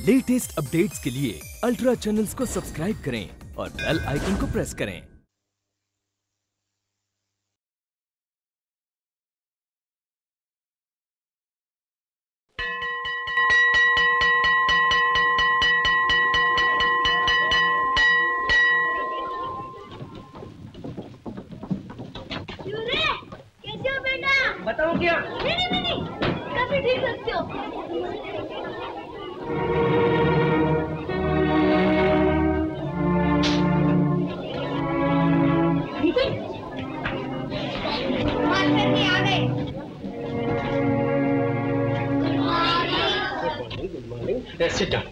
Latest updates के लिए ultra channels को सब्सक्राइब करें और बेल आइकन को प्रेस करें। कैसे हो बेटा? बताऊं क्या? नहीं, काफी ठीक लगते हो। आ गए। Good morning. Sit down.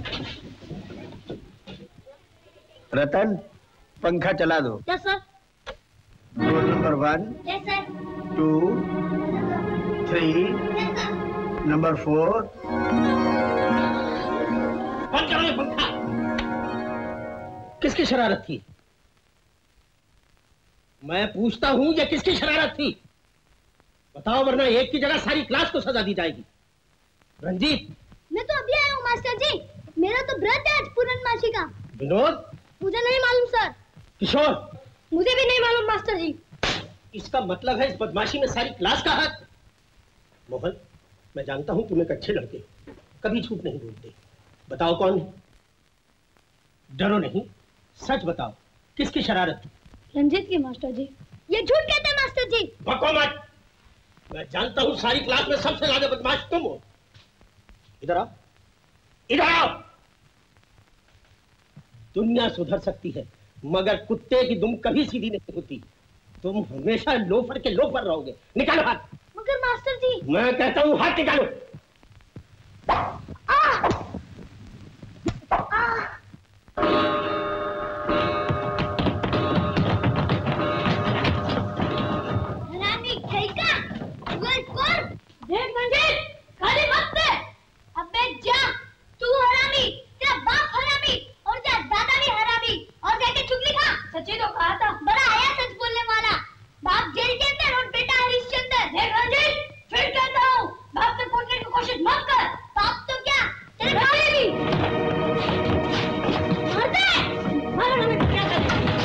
Ratan, पंखा चला दो। Yes sir. Roll number 1, yes sir. 2, 3, number 4। बंद करो ये पंखा। किसकी शरारत थी? मैं पूछता हूं ये किसकी शरारत थी? बताओ, वरना एक की जगह सारी क्लास को सजा दी जाएगी। रंजीत। मैं तो अभी आया हूँ मास्टर जी। मेरा तो व्रत है आज पूर्णमासी का। विनोद। मुझे नहीं मालूम सर। किशोर। मुझे भी नहीं मालूम मास्टर जी। इसका मतलब है इस बदमाशी में सारी क्लास का हाथ। मोहन, मैं जानता हूं तुम एक अच्छे लड़के हो, कभी झूठ नहीं बोलते। बताओ कौन है? डरो नहीं, सच बताओ, किसकी शरारत थी? रंजीत की मास्टर जी। ये झूठ कहते हैं मास्टर जी। बको मत। मैं जानता हूं सारी क्लास में सबसे ज्यादा बदमाश तुम हो। इधर आओ, इधर आओ। दुनिया सुधर सकती है मगर कुत्ते की दुम कभी सीधी नहीं होती। तुम हमेशा लोफर के लोफर रहोगे। निकालो हाथ। मगर मास्टर जी। मैं कहता हूं हाथ निकालो। हरामी खेलका। देख रंजीत, खाली वक्त है। अबे जा, तू हरामी, तेरा बाप हरामी और तेरा दादा भी हरामी, और जाके चुगली खा। सच्ची तो कहा था। बड़ा आया सच बोलने वाला। बाप जेल के अंदर और बेटा हरिश्चंद्र। देख रंजीत, फिर कहता हूँ, बाप से पूछने की कोशिश मत कर। बाप तो क्या तेरे भाई भी। मार दे, मारो हमें क्या करे।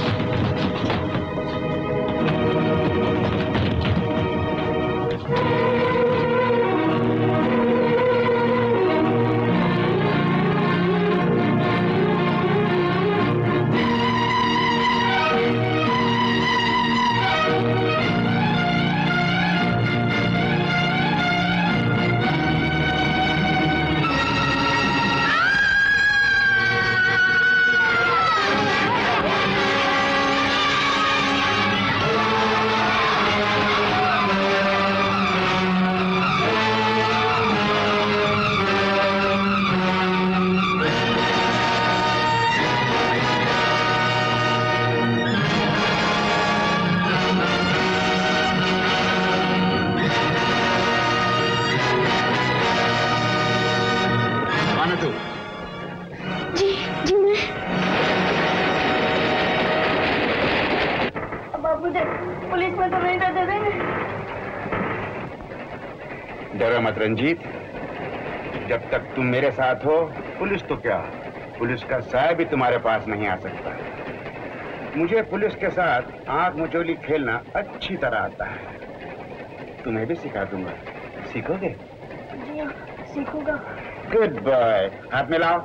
डरो मत रंजीत, जब तक तुम मेरे साथ हो, पुलिस तो क्या, पुलिस का साया भी तुम्हारे पास नहीं आ सकता। मुझे पुलिस के साथ आंख मुचोली खेलना अच्छी तरह आता है। तुम्हें भी सिखा दूंगा, सीखोगे? जी सीखूंगा। गुड बॉय, हाथ मिलाओ।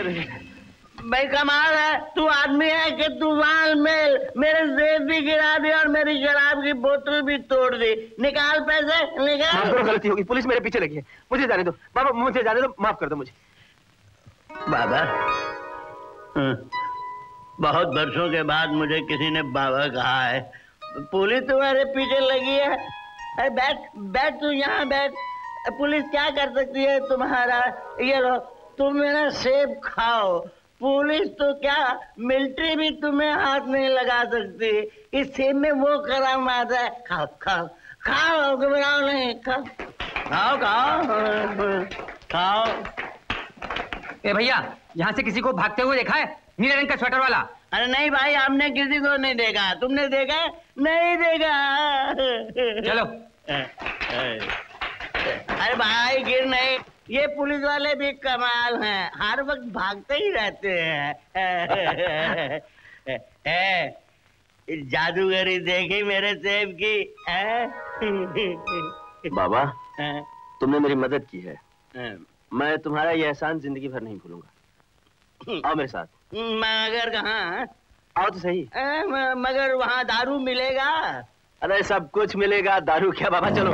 भाई कमाल है, तू आदमी है कि तूफान में मेरे जेब भी गिरा दी और मेरी शराब की बोतल भी तोड़ दी। निकाल पैसे, निकाल। गलती होगी, पुलिस मेरे पीछे लगी है, मुझे जाने दो बाबा, मुझे जाने दो, माफ कर दो मुझे। बाबा, बहुत वर्षों के बाद मुझे किसी ने बाबा कहा है। पुलिस तुम्हारे पीछे लगी है। अरे बैठ बैठ, तू यहाँ बैठ। पुलिस क्या कर सकती है तुम्हारा? ये लो, तुम मेरा सेब खाओ। पुलिस तो क्या, मिलिट्री भी तुम्हें हाथ नहीं लगा सकती। इस सेब में वो करामात है। खाओ खाओ खाओ, घबराओ नहीं, खाओ खाओ खाओ खाओ। ए भैया, यहाँ से किसी को भागते हुए देखा है? नीले रंग का स्वेटर वाला? अरे नहीं भाई, हमने किसी को नहीं देखा। तुमने देखा? नहीं देखा। चलो। अरे भाई गिर नहीं, ये पुलिस वाले भी कमाल हैं, हर वक्त भागते ही रहते हैं। जादूगरी देखी मेरे सेब की? बाबा, तुमने मेरी मदद की है, मैं तुम्हारा ये एहसान जिंदगी भर नहीं भूलूंगा। आओ मेरे साथ। मगर कहाँ? आओ तो सही। मगर वहाँ दारू मिलेगा? अरे सब कुछ मिलेगा, दारू क्या बाबा, चलो।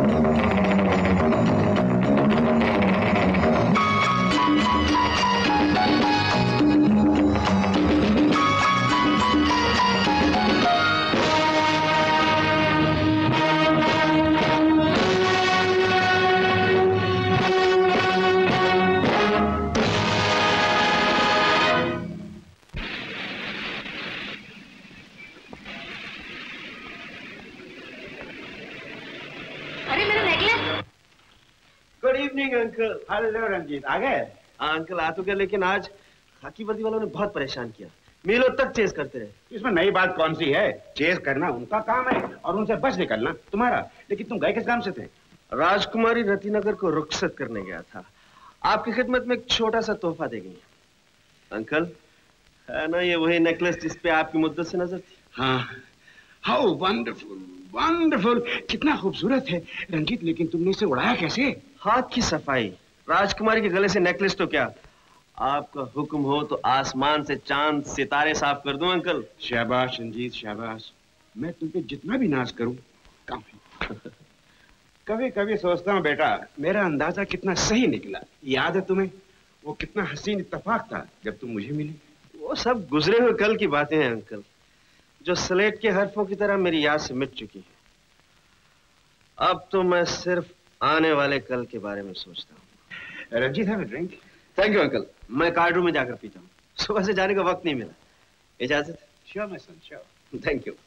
Good evening uncle. Hello Ranjit, आ गए? अंकल आ तो गया, लेकिन आज खाकी वर्दी वालों ने बहुत परेशान किया, मीलों तक चेस करते रहे। इसमें नई बात कौन सी है? चेस करना उनका काम है और उनसे बच निकलना तुम्हारा। लेकिन तुम गए किस काम से थे? राजकुमारी रतिनगर को रुखसत करने गया था, आपकी खिदमत में एक छोटा सा तोहफा दे गई। अंकल, है ना ये वही नेकलेस जिस पे आपकी मुद्दत से नजर थी? हाँ। हाउ वंडरफुल, वंडरफुल, कितना खूबसूरत है रंजीत। लेकिन तुमने इसे उड़ाया कैसे? हाथ की सफाई। राजकुमारी के गले से नेकलेस तो क्या, आपका हुक्म हो तो आसमान से चांद सितारे साफ कर दूं अंकल। शाबाश रंजीत, शाबाश। मैं तुम पे जितना भी नाज करूं काफी। कभी कभी सोचता हूँ बेटा, मेरा अंदाजा कितना सही निकला। याद है तुम्हें वो कितना हसीन इत्तेफाक था जब तुम मुझे मिली? वो सब गुजरे हुए कल की बातें हैं अंकल, जो स्लेट के हरफों की तरह मेरी याद से मिट चुकी है। अब तो मैं सिर्फ आने वाले कल के बारे में सोचता हूँ। Ranjit, have a drink? Thank you uncle, मैं कार्ड रूम में जाकर पीता हूँ, सुबह से जाने का वक्त नहीं मिला। इजाजत? Sure my son, sure. Thank you.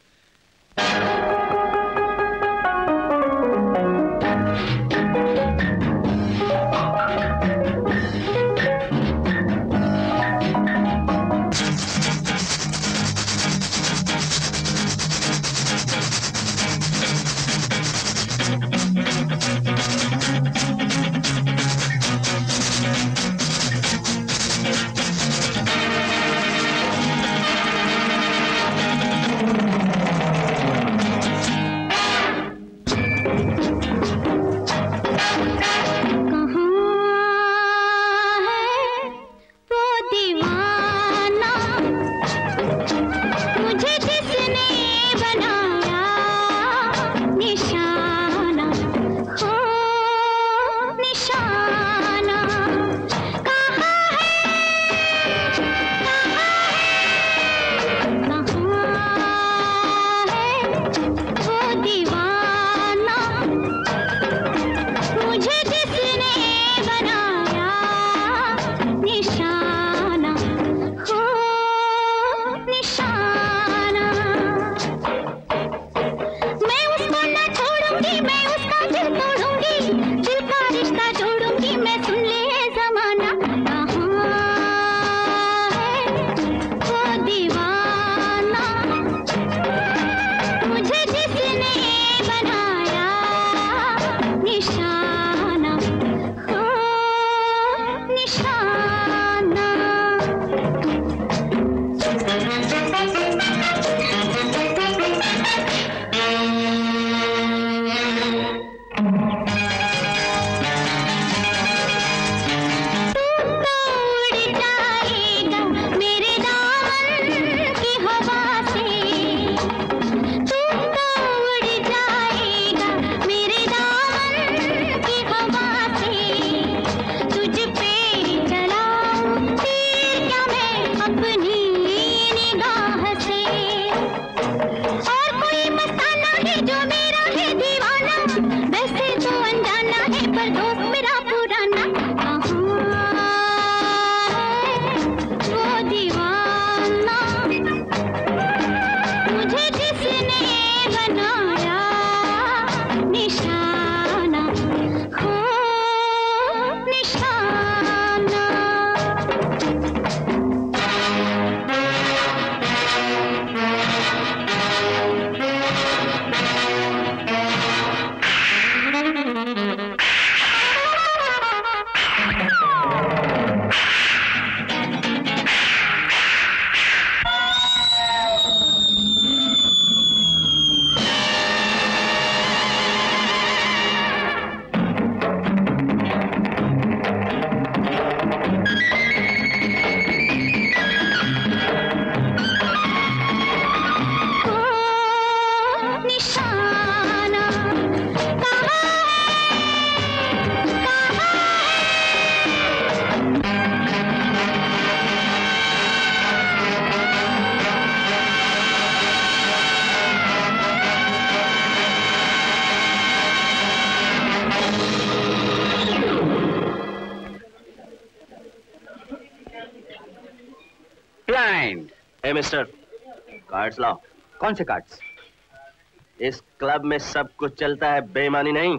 Blind. ए मिस्टर, कार्ड्स लाओ। कौन से कार्ड्स? इस क्लब में सब कुछ चलता है, बेईमानी नहीं।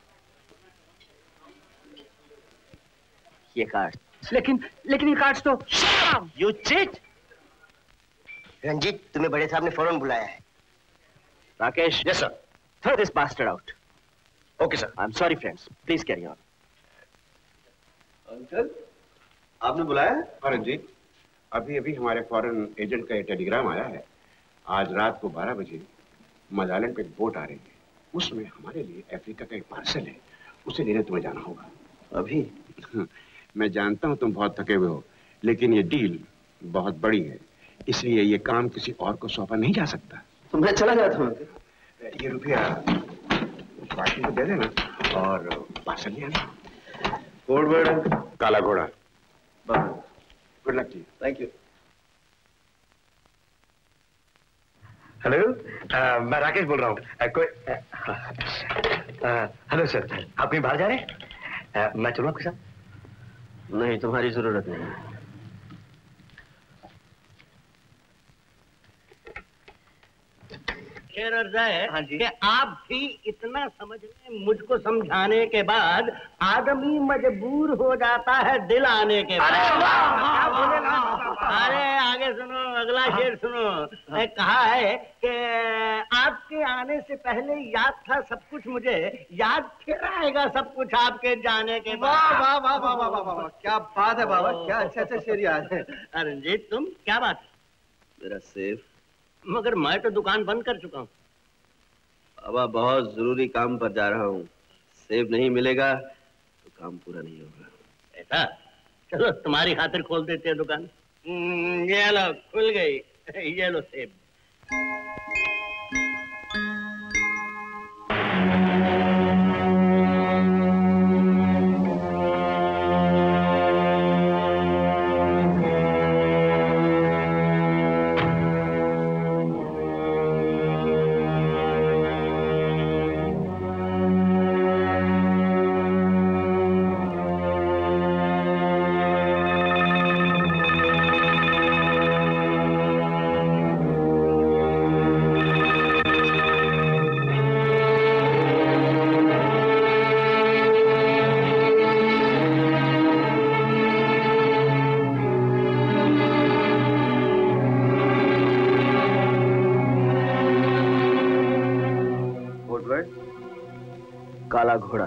ये कार्ड। लेकिन ये कार्ड्स तो। You cheat. रंजीत, तुम्हें बड़े साहब ने फौरन बुलाया है। Rakesh. Yes sir. Throw this bastard out. Okay sir. I am sorry friends, please carry on. Uncle, आपने बुलाया है? हाँ रंजीत, अभी अभी हमारे फॉरेन एजेंट का टेलीग्राम आया है। आज रात को 12 बजे मलालन पे एक बोट आ रही है। उसमें हमारे लिए अफ्रीका का एक पार्सल है, उसे लेने तुम्हें जाना होगा। अभी? मैं जानता हूँ तुम बहुत थके हुए हो, लेकिन ये डील बहुत बड़ी है, इसलिए ये काम किसी और को सौंपा नहीं जा सकता। तो मैं चला जाता हूँ। ये रुपया पार्टी को दे देना और पार्सल ले आना। Code word? काला घोड़ा। Good luck ji. Thank you. Hello, मैं राकेश बोल रहा हूँ। हेलो सर, आप कहीं बाहर जा रहे हैं? मैं चलूँ आपके साथ? नहीं, तुम्हारी जरूरत नहीं। शेर अर्जा है कि आप भी इतना समझ लें, मुझको समझाने के बाद आदमी मजबूर हो जाता है दिल आने के बाद। अरे आगे सुनो, अगला शेर सुनो। कहा है कि आपके आने से पहले याद था सब कुछ, मुझे याद फिर आएगा सब कुछ आपके जाने के बाद। वाह वाह वाह वाह वाह वाह, क्या बात है बाबा, क्या अच्छे शेर याद है। रंजीत, तुम क्या बात? मेरा सेफ। मगर मैं तो दुकान बंद कर चुका हूँ। बाबा, बहुत जरूरी काम पर जा रहा हूँ, सेफ नहीं मिलेगा तो काम पूरा नहीं होगा। ऐसा? चलो तुम्हारी खातिर खोल देते हैं दुकान। ये लो, खुल गई। ये लो सेब। काला घोड़ा।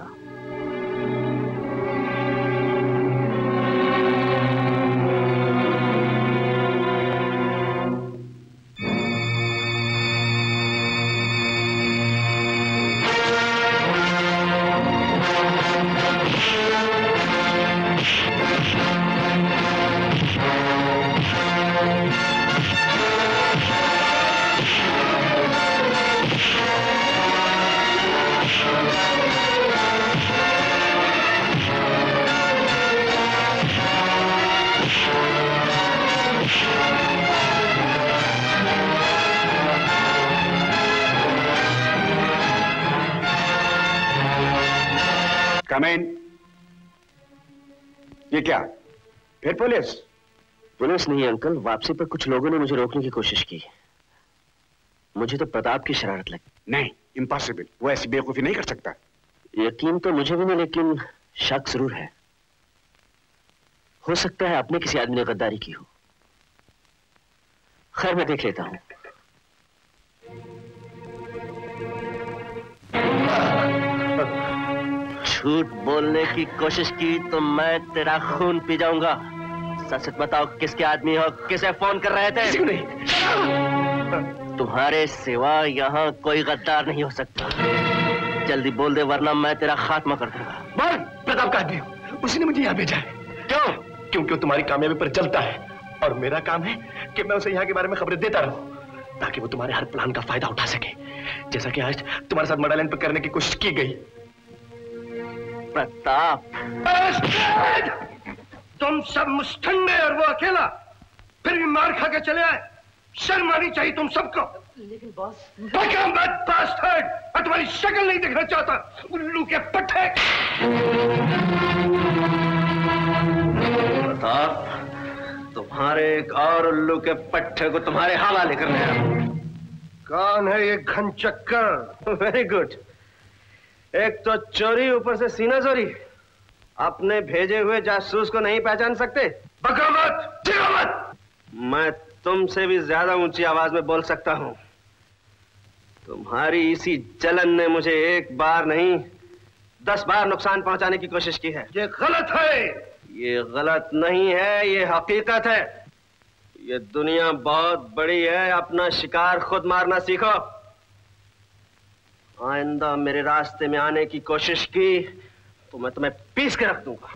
कमेन। ये क्या, फिर पुलिस? पुलिस नहीं अंकल, वापसी पर कुछ लोगों ने मुझे रोकने की कोशिश की। मुझे तो प्रताप की शरारत लगी। नहीं, इम्पॉसिबल, वो ऐसी बेवकूफी नहीं कर सकता। यकीन तो मुझे भी नहीं, लेकिन शक जरूर है। हो सकता है अपने किसी आदमी ने गद्दारी की हो। खैर, मैं देख लेता हूं। झूठ बोलने की कोशिश की तो मैं तेरा खून पी जाऊंगा। सच सच बताओ, किसके आदमी हो, किसे फोन कर रहे थे? किसी नहीं। तुम्हारे सिवा यहाँ कोई गद्दार नहीं हो सकता। जल्दी बोल दे, वरना मैं तेरा खात्मा कर दूंगा। बोल, प्रताप का आदमी हो, उसी ने मुझे यहाँ भेजा है। क्यों? क्योंकि वो तुम्हारी कामयाबी पर चलता है और मेरा काम है कि मैं उसे यहाँ के बारे में खबरें देता रहूं, ताकि वो तुम्हारे हर प्लान का फायदा उठा सके, जैसा कि आज तुम्हारे साथ मर्डर पर करने की कोशिश की गई। प्रताप, तुम सब मुस्तंडे और वो अकेला, फिर भी मार खा के चले आए। शर्म आनी चाहिए तुम सबको। लेकिन बॉस, मैं तुम्हारी शक्ल नहीं देखना चाहता, उल्लू के पट्टे। प्रताप, तुम्हारे एक और उल्लू के पट्टे को तुम्हारे हवाले करने आया हूं। कौन है ये घनचक्कर? Very good. एक तो चोरी, ऊपर से सीना चोरी। अपने भेजे हुए जासूस को नहीं पहचान सकते? बका मत, चिल्ला मत। मैं तुमसे भी ज्यादा ऊंची आवाज में बोल सकता हूं। तुम्हारी इसी जलन ने मुझे एक बार नहीं 10 बार नुकसान पहुंचाने की कोशिश की है। ये गलत है। ये गलत नहीं है, ये हकीकत है। ये दुनिया बहुत बड़ी है, अपना शिकार खुद मारना सीखो। आइंदा मेरे रास्ते में आने की कोशिश की तो मैं तुम्हें पीस के रख दूंगा।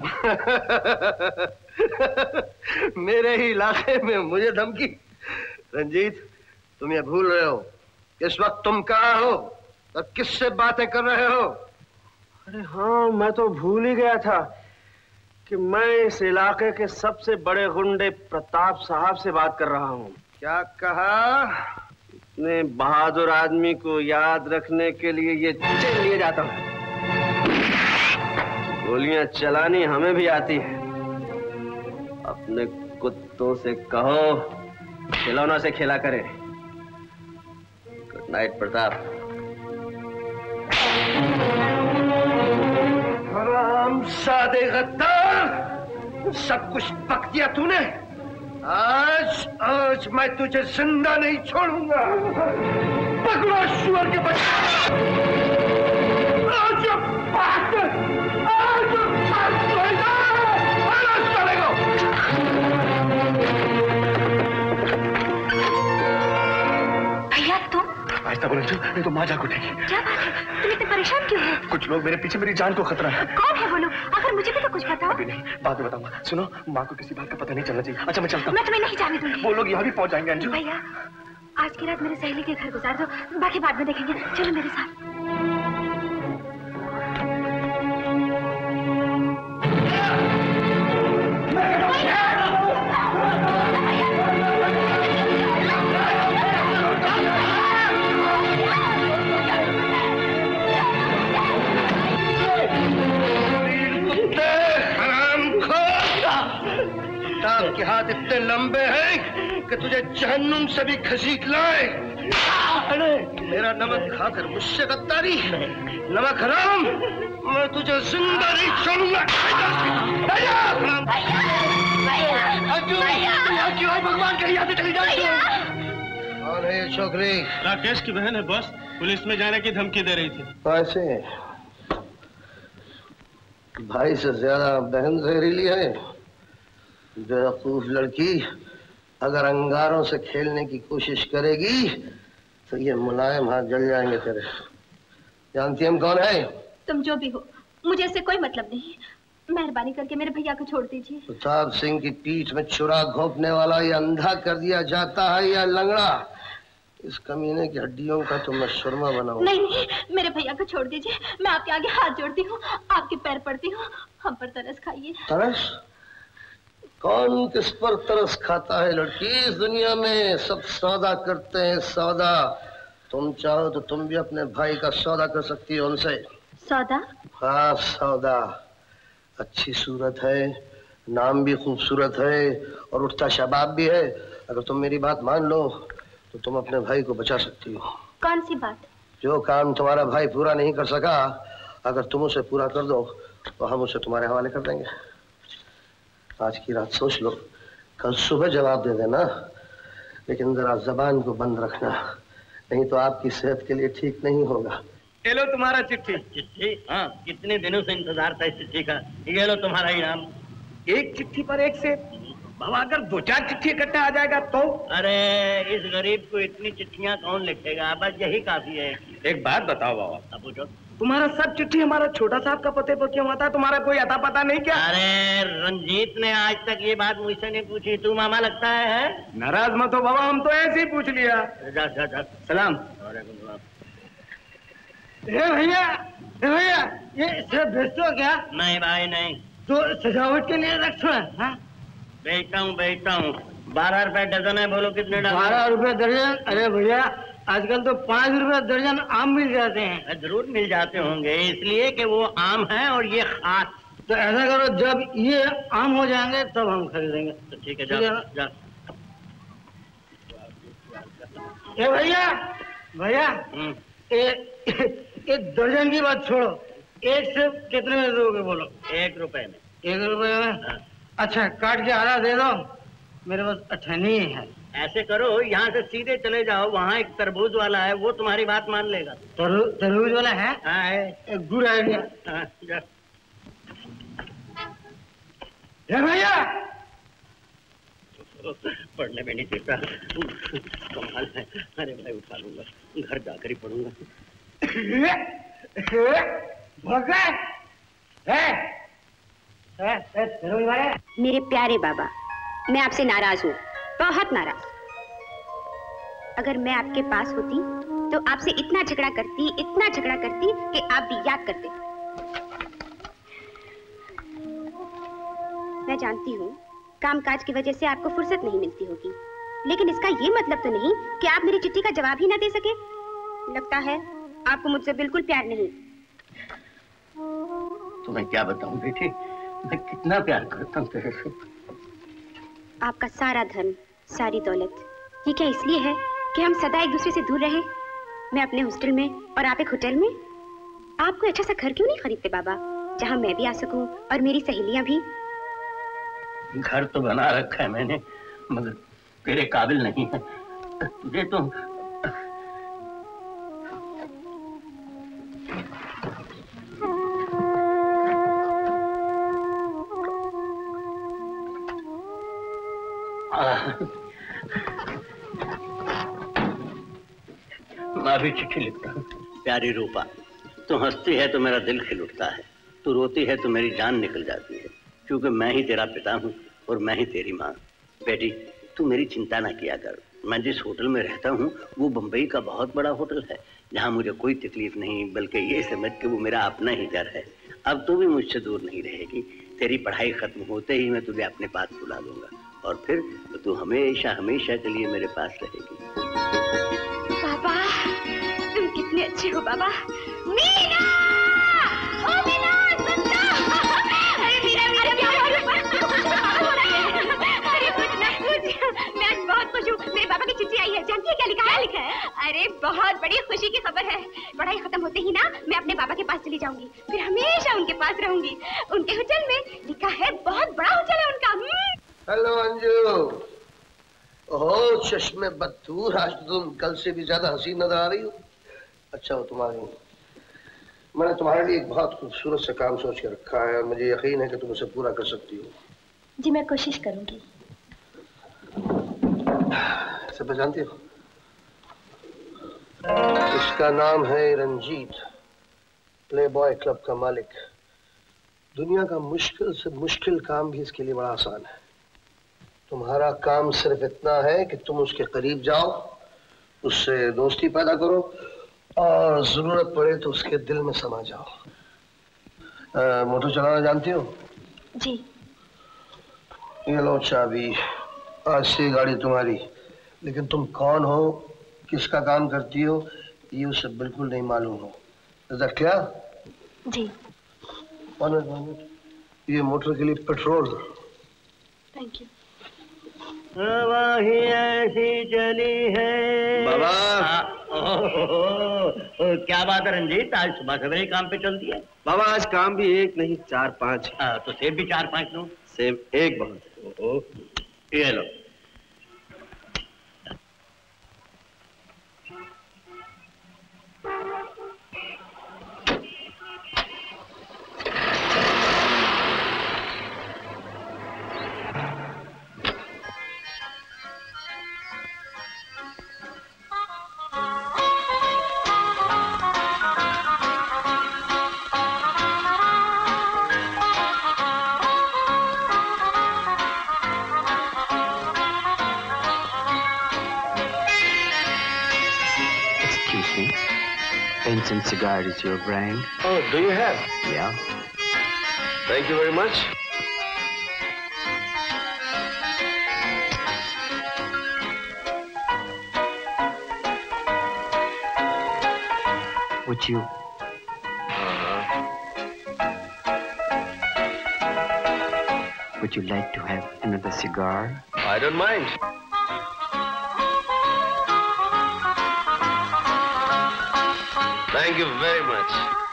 मेरे ही इलाके में मुझे धमकी? रंजीत, तुम ये भूल रहे हो इस वक्त तुम कहाँ हो और किससे बातें कर रहे हो? अरे हाँ, मैं तो भूल ही गया था कि मैं इस इलाके के सबसे बड़े गुंडे प्रताप साहब से बात कर रहा हूँ। क्या कहा? इतने बहादुर आदमी को याद रखने के लिए ये जेल लिए जाता हूँ। गोलियां चलानी हमें भी आती है। अपने कुत्तों से कहो खिलौनों से खेला करे। Good night Pratap. हरामजादे गद्दार, सब कुछ पक दिया तूने। आज मैं तुझे जिंदा नहीं छोड़ूंगा। पकड़ो शुअर के बच्चे। भैया तुम? आज तक नहीं तो माँ जाग उठेगी। क्या बात है, तुम इतने परेशान क्यों हो? कुछ लोग मेरे पीछे, मेरी जान को खतरा है। कौन है वो लोग? अगर मुझे भी तो कुछ बताओ। अभी नहीं, बाद में बताऊंगा। सुनो, माँ को किसी बात का पता नहीं चलना चाहिए। अच्छा मैं चलता हूँ। मैं तुम्हें नहीं जाने दूंगी। वो लोग यहाँ भी पहुँच जाएंगे। अंजू भैया, आज की रात मेरे सहेली के घर गुजार दो, बाकी बाद में देखेंगे। चलो मेरे साथ। के हाथ इतने लंबे हैं कि तुझे जहन्नुम से भी घसीट लाए। मेरा नमक खाकर मुझसे गद्दारी, नमक हराम, मैं तुझे जिंदा नहीं छोड़ूंगा। भगवान कहीं आते चली जाए। कौन है ये छोकरी? राकेश की बहन है बॉस, पुलिस में जाने की धमकी दे रही थी। ऐसे भाई से ज्यादा बहन जहरीली है। बेवकूफ लड़की, अगर अंगारों से खेलने की कोशिश करेगी तो ये मुलायम हाथ जल जाएंगे तेरे। जानती हम कौन है? तुम जो भी हो, मुझे इससे कोई मतलब नहीं। मेहरबानी करके मेरे भैया को छोड़ दीजिए। प्रताप सिंह की पीठ में छुरा घोंपने वाला ये अंधा कर दिया जाता है या लंगड़ा? इस कमीने की हड्डियों का तो मैं सुरमा बनाऊं। नहीं नहीं, मेरे भैया को छोड़ दीजिए। मैं आपके आगे हाथ जोड़ती हूँ, आपके पैर पड़ती हूँ। हम पर तरस खाइए। तरस? कौन किस पर तरस खाता है लड़की? इस दुनिया में सब सौदा करते हैं, सौदा। तुम चाहो तो तुम भी अपने भाई का सौदा कर सकती हो उनसे। सौदा? हाँ सौदा। अच्छी सूरत है, नाम भी खूबसूरत है और उठता शबाब भी है। अगर तुम मेरी बात मान लो तो तुम अपने भाई को बचा सकती हो। कौन सी बात? जो काम तुम्हारा भाई पूरा नहीं कर सका, अगर तुम उसे पूरा कर दो तो हम उसे तुम्हारे हवाले कर देंगे। आज की रात सोच लो, कल सुबह जवाब दे देना, लेकिन जरा जबान को बंद रखना, नहीं तो आपकी सेहत के लिए ठीक नहीं होगा। ये लो तुम्हारा चिट्ठी। चिट्ठी? हाँ, कितने दिनों से इंतजार था इस चिट्ठी का। ये लो तुम्हारा इनाम। एक चिट्ठी पर एक से बाबा, अगर 2-4 चिट्ठी इकट्ठे आ जाएगा तो? अरे इस गरीब को इतनी चिट्ठियां कौन लिखेगा, बस यही काफी है। एक बात बताओ बाबा, अब पूछो। तुम्हारा सब चिट्ठी हमारा छोटा साहब का पते पर क्यों आता? तुम्हारा कोई अता पता नहीं क्या? अरे रंजीत ने आज तक ये बात मुझसे नहीं पूछी, तू मामा लगता है? नाराज मत हो बाबा, हम तो ऐसे ही पूछ लिया। जा जा जा। सलाम। भैया ये सब बेचते हो क्या? नहीं भाई नहीं। तो सजावट के लिए रखो है? बेचता हूँ 12 रुपए डजन है। बोलो कितने डजन? 12 रुपए दर्जन? अरे भैया आजकल तो 5 रुपए दर्जन आम मिल जाते हैं। जरूर मिल जाते होंगे, इसलिए कि वो आम है और ये खास। तो ऐसा करो, जब ये आम हो जाएंगे तब हम खरीदेंगे। तो ठीक है, जा। ए भैया भैया, एक दर्जन की बात छोड़ो, एक से कितने में दोगे बोलो? 1 रुपए में। 1 रुपए में? हाँ। अच्छा, काट के आधा दे दो, मेरे पास अठन्नी है। ऐसे करो, यहाँ से सीधे चले जाओ, वहाँ एक तरबूज वाला है, वो तुम्हारी बात मान लेगा। तरबूज वाला है? हाँ है। Good idea. हाँ, जा। भैया पढ़ने में नहीं देता, कमाल है। अरे भाई उठा लूंगा, घर जाकर ही पढ़ूंगा। मेरे प्यारे बाबा, मैं आपसे नाराज हूँ, बहुत नाराज। अगर मैं आपके पास होती तो आपसे इतना झगड़ा करती कि आप भी याद करते। मैं जानती हूँ कामकाज की वजह से आपको फुर्सत नहीं मिलती होगी, लेकिन इसका ये मतलब तो नहीं कि आप मेरी चिट्ठी का जवाब ही ना दे सके। लगता है आपको मुझसे बिल्कुल प्यार नहीं। तुम्हें क्या बताऊं बेटी, मैं कितना प्यार करता हूँ तेरे से। आपका सारा धन, सारी दौलत, ये क्या इसलिए है कि हम सदा एक दूसरे से दूर रहें? मैं अपने हॉस्टल में और आप एक होटल में। आप कोई अच्छा सा घर क्यों नहीं खरीदते बाबा, जहाँ मैं भी आ सकूं और मेरी सहेलियां भी? घर तो बना रखा है मैंने, मगर तेरे काबिल नहीं है। तुझे तो मैं भी चिट्ठी लिखता हूँ। प्यारी रूपा, तू हंसती है तो मेरा दिल खिल उठता है, तू रोती है तो मेरी जान निकल जाती है, क्योंकि मैं ही तेरा पिता हूँ और मैं ही तेरी माँ। बेटी, तू मेरी चिंता ना किया कर। मैं जिस होटल में रहता हूँ वो बम्बई का बहुत बड़ा होटल है, जहाँ मुझे कोई तकलीफ नहीं, बल्कि ये समझ के वो मेरा अपना ही घर है। अब तू भी मुझसे दूर नहीं रहेगी। तेरी पढ़ाई खत्म होते ही मैं तुझे अपने पास बुला लूंगा और फिर तू हमेशा हमेशा के लिए मेरे पास रहेगी। बाबा, तुम कितने अच्छे हो बाबा। मीना! ओ मीना, सुनना! अरे मीना, अरे कुछ ना कुछ, मैं आज बहुत खुश हूँ। मेरे बाबा की चिट्ठी आई है, जानती है क्या लिखा है? क्या लिखा है? अरे बहुत बड़ी खुशी की खबर है। पढ़ाई खत्म होते ही ना मैं अपने बाबा के पास चली जाऊंगी, फिर हमेशा उनके पास रहूंगी। उनके होटल में लिखा है, बहुत बड़ा होटल है उनका। हेलो अंजू। ओह चश्मे बदतूर, आज तुम कल से भी ज्यादा हसीन नजर आ रही हो। अच्छा हो तुम्हारी, मैंने तुम्हारे लिए एक बहुत खूबसूरत सा काम सोच के रखा है और मुझे यकीन है कि तुम उसे पूरा कर सकती हो। जी मैं कोशिश करूंगी। सब जानती हो, इसका नाम है रंजीत, प्ले बॉय क्लब का मालिक। दुनिया का मुश्किल से मुश्किल काम भी इसके लिए बड़ा आसान है। तुम्हारा काम सिर्फ इतना है कि तुम उसके करीब जाओ, उससे दोस्ती पैदा करो और जरूरत पड़े तो उसके दिल में समा जाओ। मोटर चलाना जानती हो? जी। ये लो चाबी, आज से गाड़ी तुम्हारी। लेकिन तुम कौन हो, किसका काम करती हो, ये उसे बिल्कुल नहीं मालूम हो। Is that clear? जी। 1 मिनट, ये मोटर के लिए पेट्रोल। Thank you. हवा ही ऐसी चली है बाबा। क्या बात है रंजीत, आज सुबह सवेरे काम पे चल दिया? बाबा आज काम भी 1 नहीं 4-5। तो सेब भी 4-5 लो। सेब 1 बहुत। ये लो। And cigar is your brand? Oh, do you have? Yeah. Thank you very much. Would you? Would you like to have another cigar? I don't mind. Thank you very much.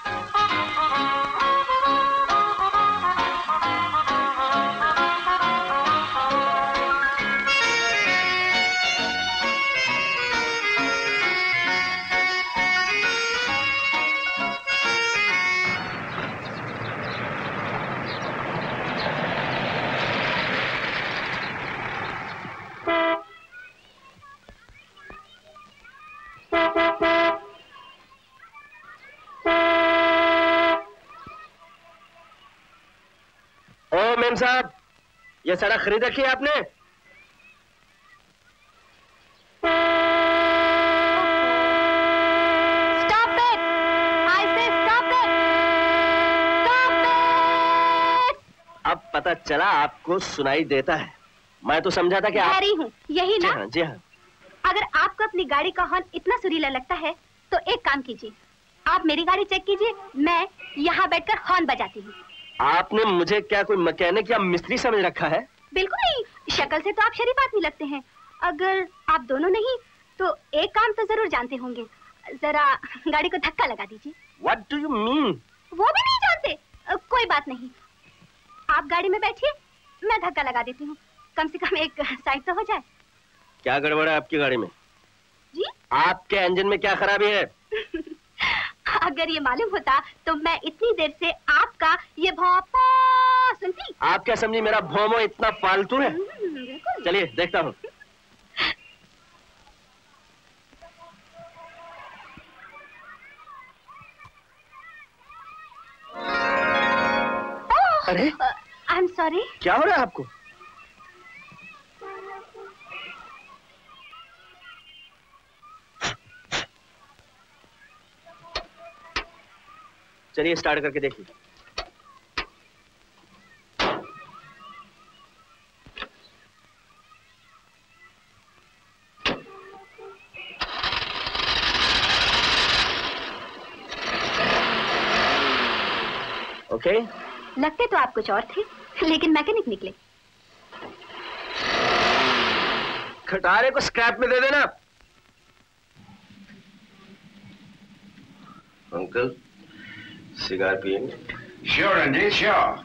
साहब, ये सड़क खरीद रखी है आपने? Stop it! I say stop it! Stop it! अब पता चला आपको सुनाई देता है। मैं तो समझा था कि आप रही हूँ, यही ना? जी हाँ। अगर आपको अपनी गाड़ी का हॉर्न इतना सुरीला लगता है, तो एक काम कीजिए, आप मेरी गाड़ी चेक कीजिए, मैं यहाँ बैठकर हॉर्न बजाती हूँ। आपने मुझे क्या कोई मैकेनिक या मिस्त्री समझ रखा है? बिल्कुल नहीं, शक्ल से तो आप शरीफ आदमी लगते हैं। अगर आप दोनों नहीं, तो एक काम तो जरूर जानते होंगे। जरा गाड़ी को धक्का लगा दीजिए। What do you mean? वो भी नहीं जानते? कोई बात नहीं, आप गाड़ी में बैठिए, मैं धक्का लगा देती हूँ, कम से कम एक साइड तो हो जाए। क्या गड़बड़ है आपकी गाड़ी में? जी? आपके इंजन में क्या खराबी है? अगर ये मालूम होता तो मैं इतनी देर से आपका ये भौंपा सुनती। आप क्या समझी मेरा भौमो इतना फालतू है? चलिए देखता हूँ। अरे आई एम सॉरी। क्या हो रहा है आपको? चलिए स्टार्ट करके देखिए। ओके? लगते तो आप कुछ और थे, लेकिन मैकेनिक निकले। खटारे को स्क्रैप में दे देना। अंकल सिगार पिएंगे? Sure Ranjit, sure.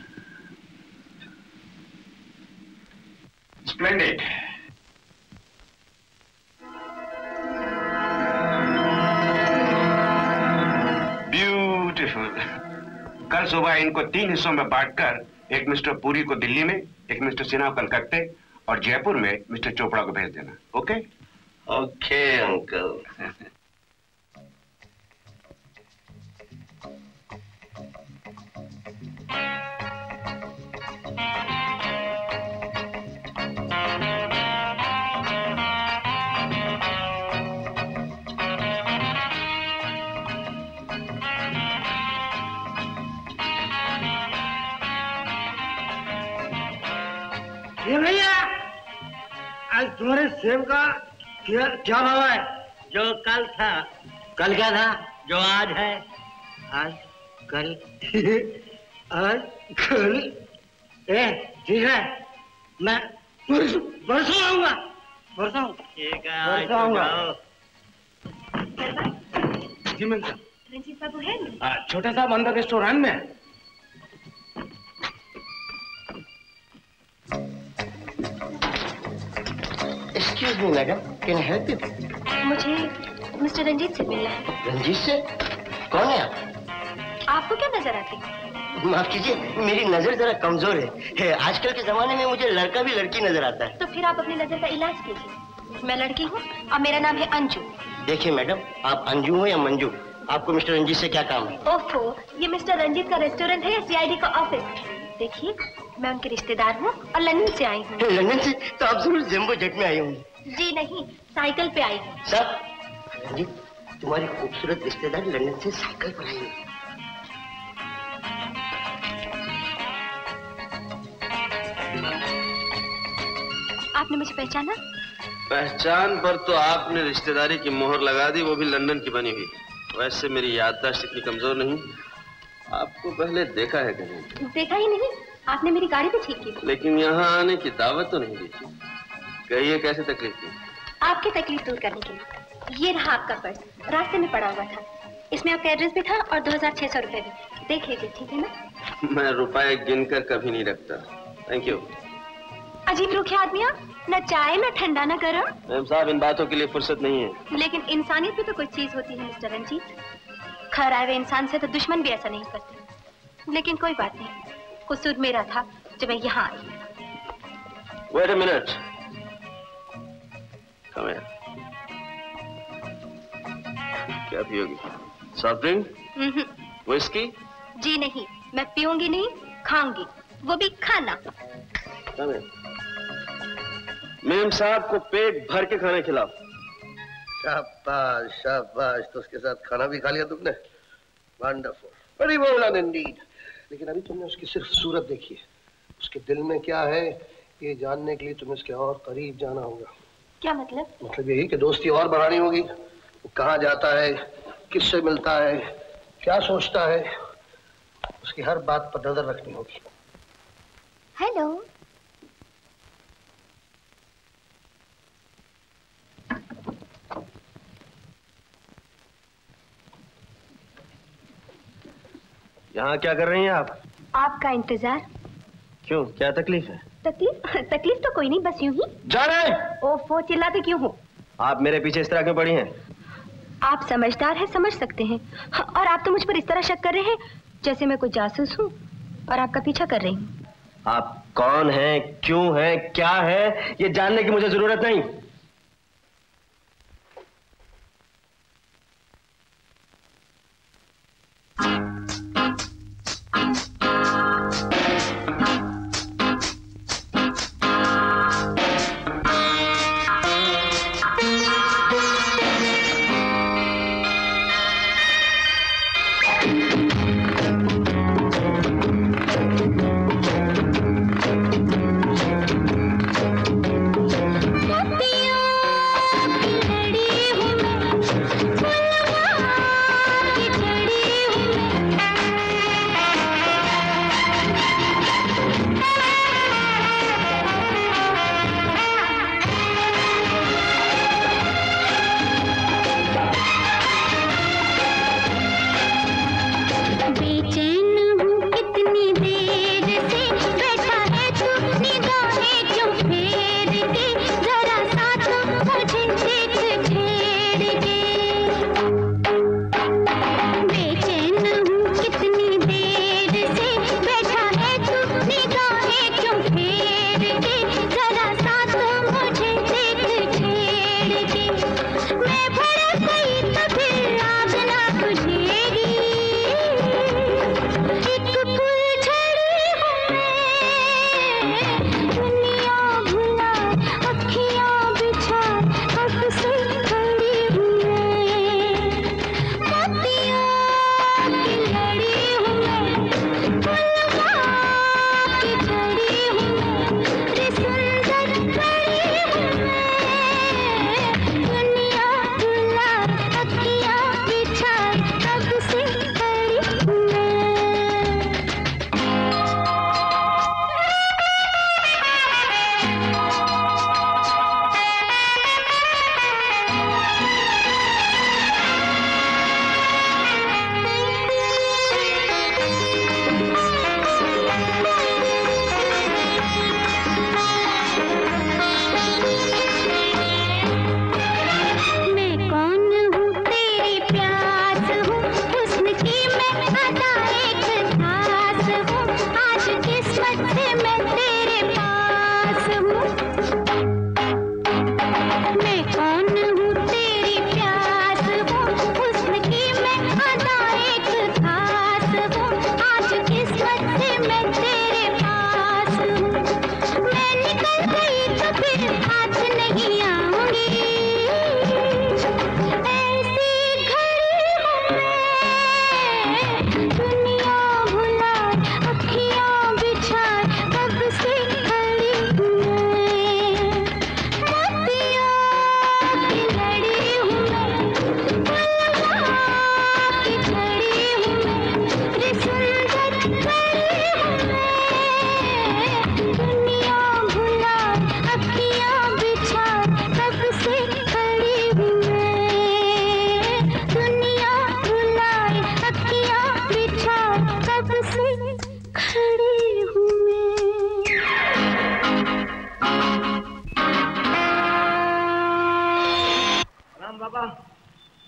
Splendid. Beautiful. कल सुबह इनको 3 हिस्सों में बांटकर एक मिस्टर पुरी को दिल्ली में, एक मिस्टर सिन्हा को कलकत्ते और जयपुर में मिस्टर चोपड़ा को भेज देना। ओके? Okay uncle. ये भैया, आज तुम्हारे सेब का क्या भाव है? जो कल था। कल क्या था? जो आज है। आज कल आज कल। ठीक है, मैं परसों आऊंगा। परसों? ठीक है, परसों आऊंगा। जी मिलता। रंजीत बाबू है? छोटा सा अंदर रेस्टोरेंट में। Excuse me, madam. Can I help you? मुझे मिस्टर रंजीत से मिलना है। रंजीत से? कौन है आप? आपको क्या नजर आती? माफ कीजिए, मेरी नजर जरा कमजोर है। आजकल के जमाने में मुझे लड़का भी लड़की नजर आता है। तो फिर आप अपनी नजर का इलाज कीजिए। मैं लड़की हूँ और मेरा नाम है अंजू। देखिए मैडम, आप अंजू हो या मंजू, आपको मिस्टर रंजीत से क्या काम है? ओफो, ये मिस्टर रंजीत का रेस्टोरेंट है या सीआईडी का ऑफिस? देखिए, मैं उनके रिश्तेदार हूँ और लंदन से आई हूँ। लंदन से? तो आप जरूर जंबो जेट में आई होंगी। जी नहीं, साइकिल पे आई हूँ। सर, रंजीत, तुम्हारी खूबसूरत रिश्तेदार लंदन से साइकिल पर आई है। आपने मुझे पहचाना? पहचान पर तो आपने रिश्तेदारी की मोहर लगा दी, वो भी लंदन की बनी हुई। वैसे मेरी याददाश्त इतनी कमजोर नहीं। आपको पहले देखा है कहीं? देखा ही नहीं, आपने मेरी गाड़ी भी ठीक की। लेकिन यहाँ आने की दावत तो नहीं दी। कहिए कैसे तकलीफ की? आपकी तकलीफ दूर करने के लिए। ये रहा आपका पर्स, रास्ते में पड़ा हुआ था। इसमें आपका एड्रेस भी था और 2600 रुपए भी। देख लीजिए, ठीक है ना? मैं रुपए गिनकर कभी नहीं रखता। Thank you. अजीब रूखे आदमी आप, न चाय न ठंडा न गरम। मैम साहब, इन बातों के लिए फुर्सत नहीं है। लेकिन इंसानियत भी तो कोई चीज होती है मिस्टर रंजीत। खैर आए हुए इंसान से तो दुश्मन भी ऐसा नहीं करते। लेकिन कोई बात नहीं, कसूर मेरा था जब मैं यहाँ आई। Wait a minute. Come here. क्या पियोगी? Soft drink? विस्की? जी नहीं, मैं पीऊंगी नहीं, खाऊंगी, वो भी खाना। Come here. मेम साहब को पेट भर के खाना खिलाओ। शाबाश शाबाश। तो उसके साथ खाना भी खा लिया तुमने? Wonderful, very well done indeed. लेकिन अभी तुमने उसकी सिर्फ सूरत देखी है, उसके दिल में क्या है ये जानने के लिए तुम्हें उसके और करीब जाना होगा। क्या मतलब? मतलब यही कि दोस्ती और बढ़ानी होगी। वो कहाँ जाता है, किससे मिलता है, क्या सोचता है, उसकी हर बात पर नजर रखनी होगी। हेलो। यहाँ क्या कर रही हैं आप? आपका इंतजार। क्यों, क्या तकलीफ है? तकलीफ तो कोई नहीं, बस यूं ही। जा रहे? ओफो, चिल्लाते क्यों हो? आप मेरे पीछे इस तरह क्यों पड़ी हैं? आप समझदार हैं, समझ सकते हैं। और आप तो मुझ पर इस तरह शक कर रहे हैं जैसे मैं कोई जासूस हूँ और आपका पीछा कर रही हूँ। आप कौन हैं, क्यों हैं, क्या है, ये जानने की मुझे जरूरत नहीं।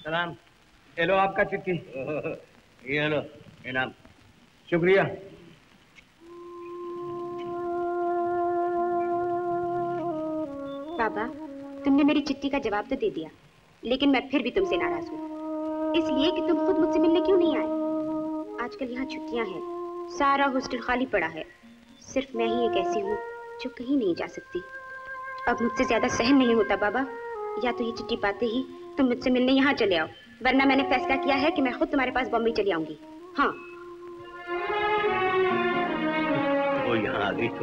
सलाम। ये लो आपका चिट्ठी। ये लो इनाम। शुक्रिया। बाबा, तुमने मेरी चिट्ठी का जवाब तो दे दिया, लेकिन मैं फिर भी तुमसे नाराज हूँ। इसलिए कि तुम खुद मुझसे मिलने क्यों नहीं आए? आजकल यहाँ छुट्टियाँ हैं, सारा हॉस्टल खाली पड़ा है। सिर्फ मैं ही एक ऐसी हूँ जो कहीं नहीं जा सकती। अब मुझसे ज्यादा सहन नहीं होता बाबा। या तो ये चिट्ठी पाते ही तुम मुझसे मिलने यहाँ चले आओ, वरना मैंने फैसला किया है कि मैं खुद तुम्हारे पास बॉम्बे चली आऊंगी। हाँ। वो यहाँ आ गई तो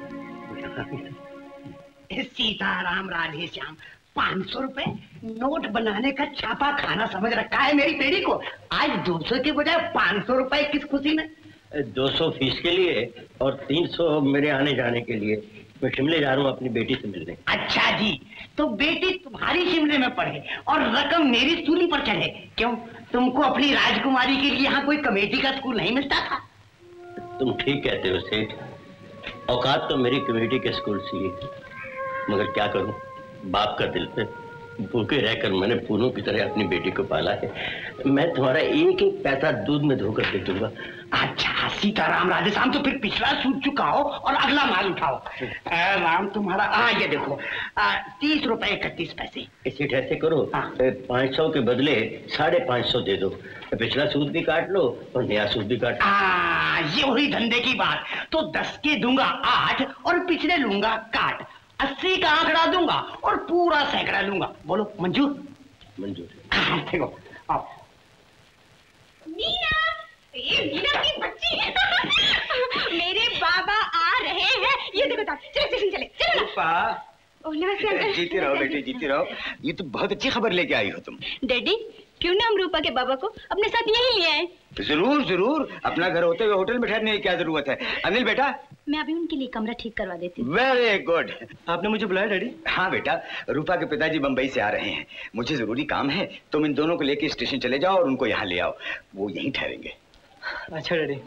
सीताराम राधे श्याम, 500 रुपए नोट बनाने का छापा खाना समझ रखा है मेरी बेटी को। आज 200 के बजाय 500 रुपए किस खुशी में? 200 फीस के लिए और 300 मेरे आने जाने के लिए। मैं शिमले जा रहा हूँ अपनी बेटी से मिलने। अच्छा जी, तो बेटी तुम्हारी शिमले में पढ़े और रकम मेरी सूली पर चढ़े। क्यों, तुमको अपनी राजकुमारी के लिए यहाँ कोई कमेटी का स्कूल नहीं मिलता था? तुम ठीक कहते हो सेठ, औकात तो मेरी कमेटी के स्कूल से ही, मगर क्या करूं, बाप का दिल पे भूखे रहकर मैंने फूलों की तरह अपनी बेटी को पाला है। मैं तुम्हारा एक एक पैसा दूध में धोकर दे दूंगा। अच्छा सीताराम राधे श्याम, तो फिर पिछला सूट चुकाओ और अगला माल उठाओ। राम तुम्हारा ये देखो 30 रुपए 31 पैसे। इसी ऐसे करो, 500 के बदले 550 दे दो। पिछला सूद भी काट लो और नया सूद भी काट लो। ये वही धंधे की बात। तो 10 के दूंगा 8 और पिछले लूंगा काट। 80 का आंकड़ा दूंगा और पूरा सैकड़ा लूंगा। बोलो मंजूर? मंजूर। देखो आओ। मीना, ये मीना की बच्ची मेरे बाबा आ रहे हैं। ये देखो ताप, चलो स्टेशन चले, चलो ना। नमस्ते अंकल। जीती रहो बेटी, जीती रहो। ये तो बहुत अच्छी खबर लेके आई हो तुम। डैडी, क्यों ना हम रूपा के बाबा को अपने साथ यहीं ले आए? जरूर जरूर, अपना घर होते हुए होटल में ठहरने की क्या जरूरत है। अनिल बेटा, मैं अभी उनके लिए कमरा ठीक करवा देती हूँ। Very good. आपने मुझे बुलाया डैडी? हाँ बेटा, रूपा के पिताजी बंबई से आ रहे हैं, मुझे जरूरी काम है। तुम इन दोनों को लेके स्टेशन चले जाओ और उनको यहाँ ले आओ, वो यहीं ठहरेंगे। अच्छा डैडी।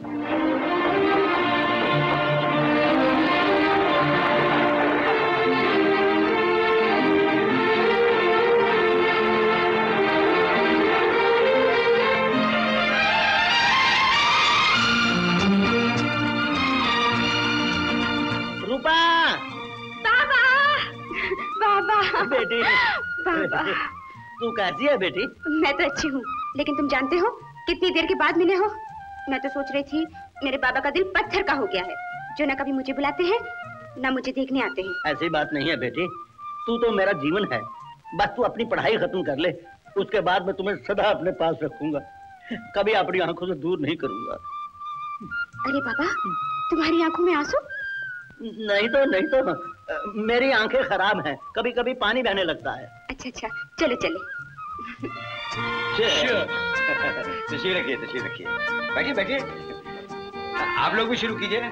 बेटी, बाबा, तू कैसी है बेटी? मैं तो अच्छी हूँ, लेकिन तुम जानते हो कितनी देर के बाद मिले हो? मैं तो सोच रही थी मेरे बाबा का दिल पत्थर का हो गया है, जो ना कभी मुझे बुलाते हैं ना मुझे देखने आते हैं। ऐसी बात नहीं है बेटी, तू तो मेरा जीवन है। बस तू अपनी पढ़ाई खत्म कर ले, उसके बाद मैं तुम्हें सदा अपने पास रखूंगा, कभी अपनी आंखों से दूर नहीं करूंगा। अरे बाबा, तुम्हारी आंखों में आंसू? नहीं तो मेरी आंखें खराब हैं, कभी कभी पानी बहने लगता है। अच्छा अच्छा, चलो चले। तशरीफ रखिए, तशरीफ रखिए, बैठिए बैठिए। आप लोग भी शुरू कीजिए।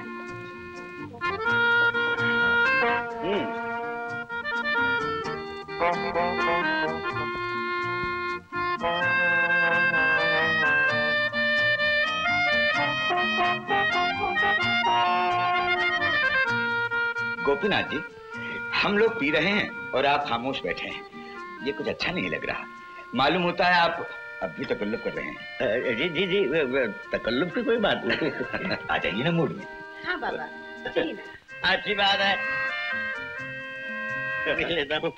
गोपीनाथ जी, हम लोग पी रहे हैं और आप खामोश बैठे हैं, ये कुछ अच्छा नहीं लग रहा। मालूम होता है आप अब भी तकल्लुफ कर रहे हैं। जी जी जी, तकल्लुफ की कोई बात नहीं। आ जाइए ना मूड में। हाँ बाबा, अच्छी बात है, कर लेता हूँ।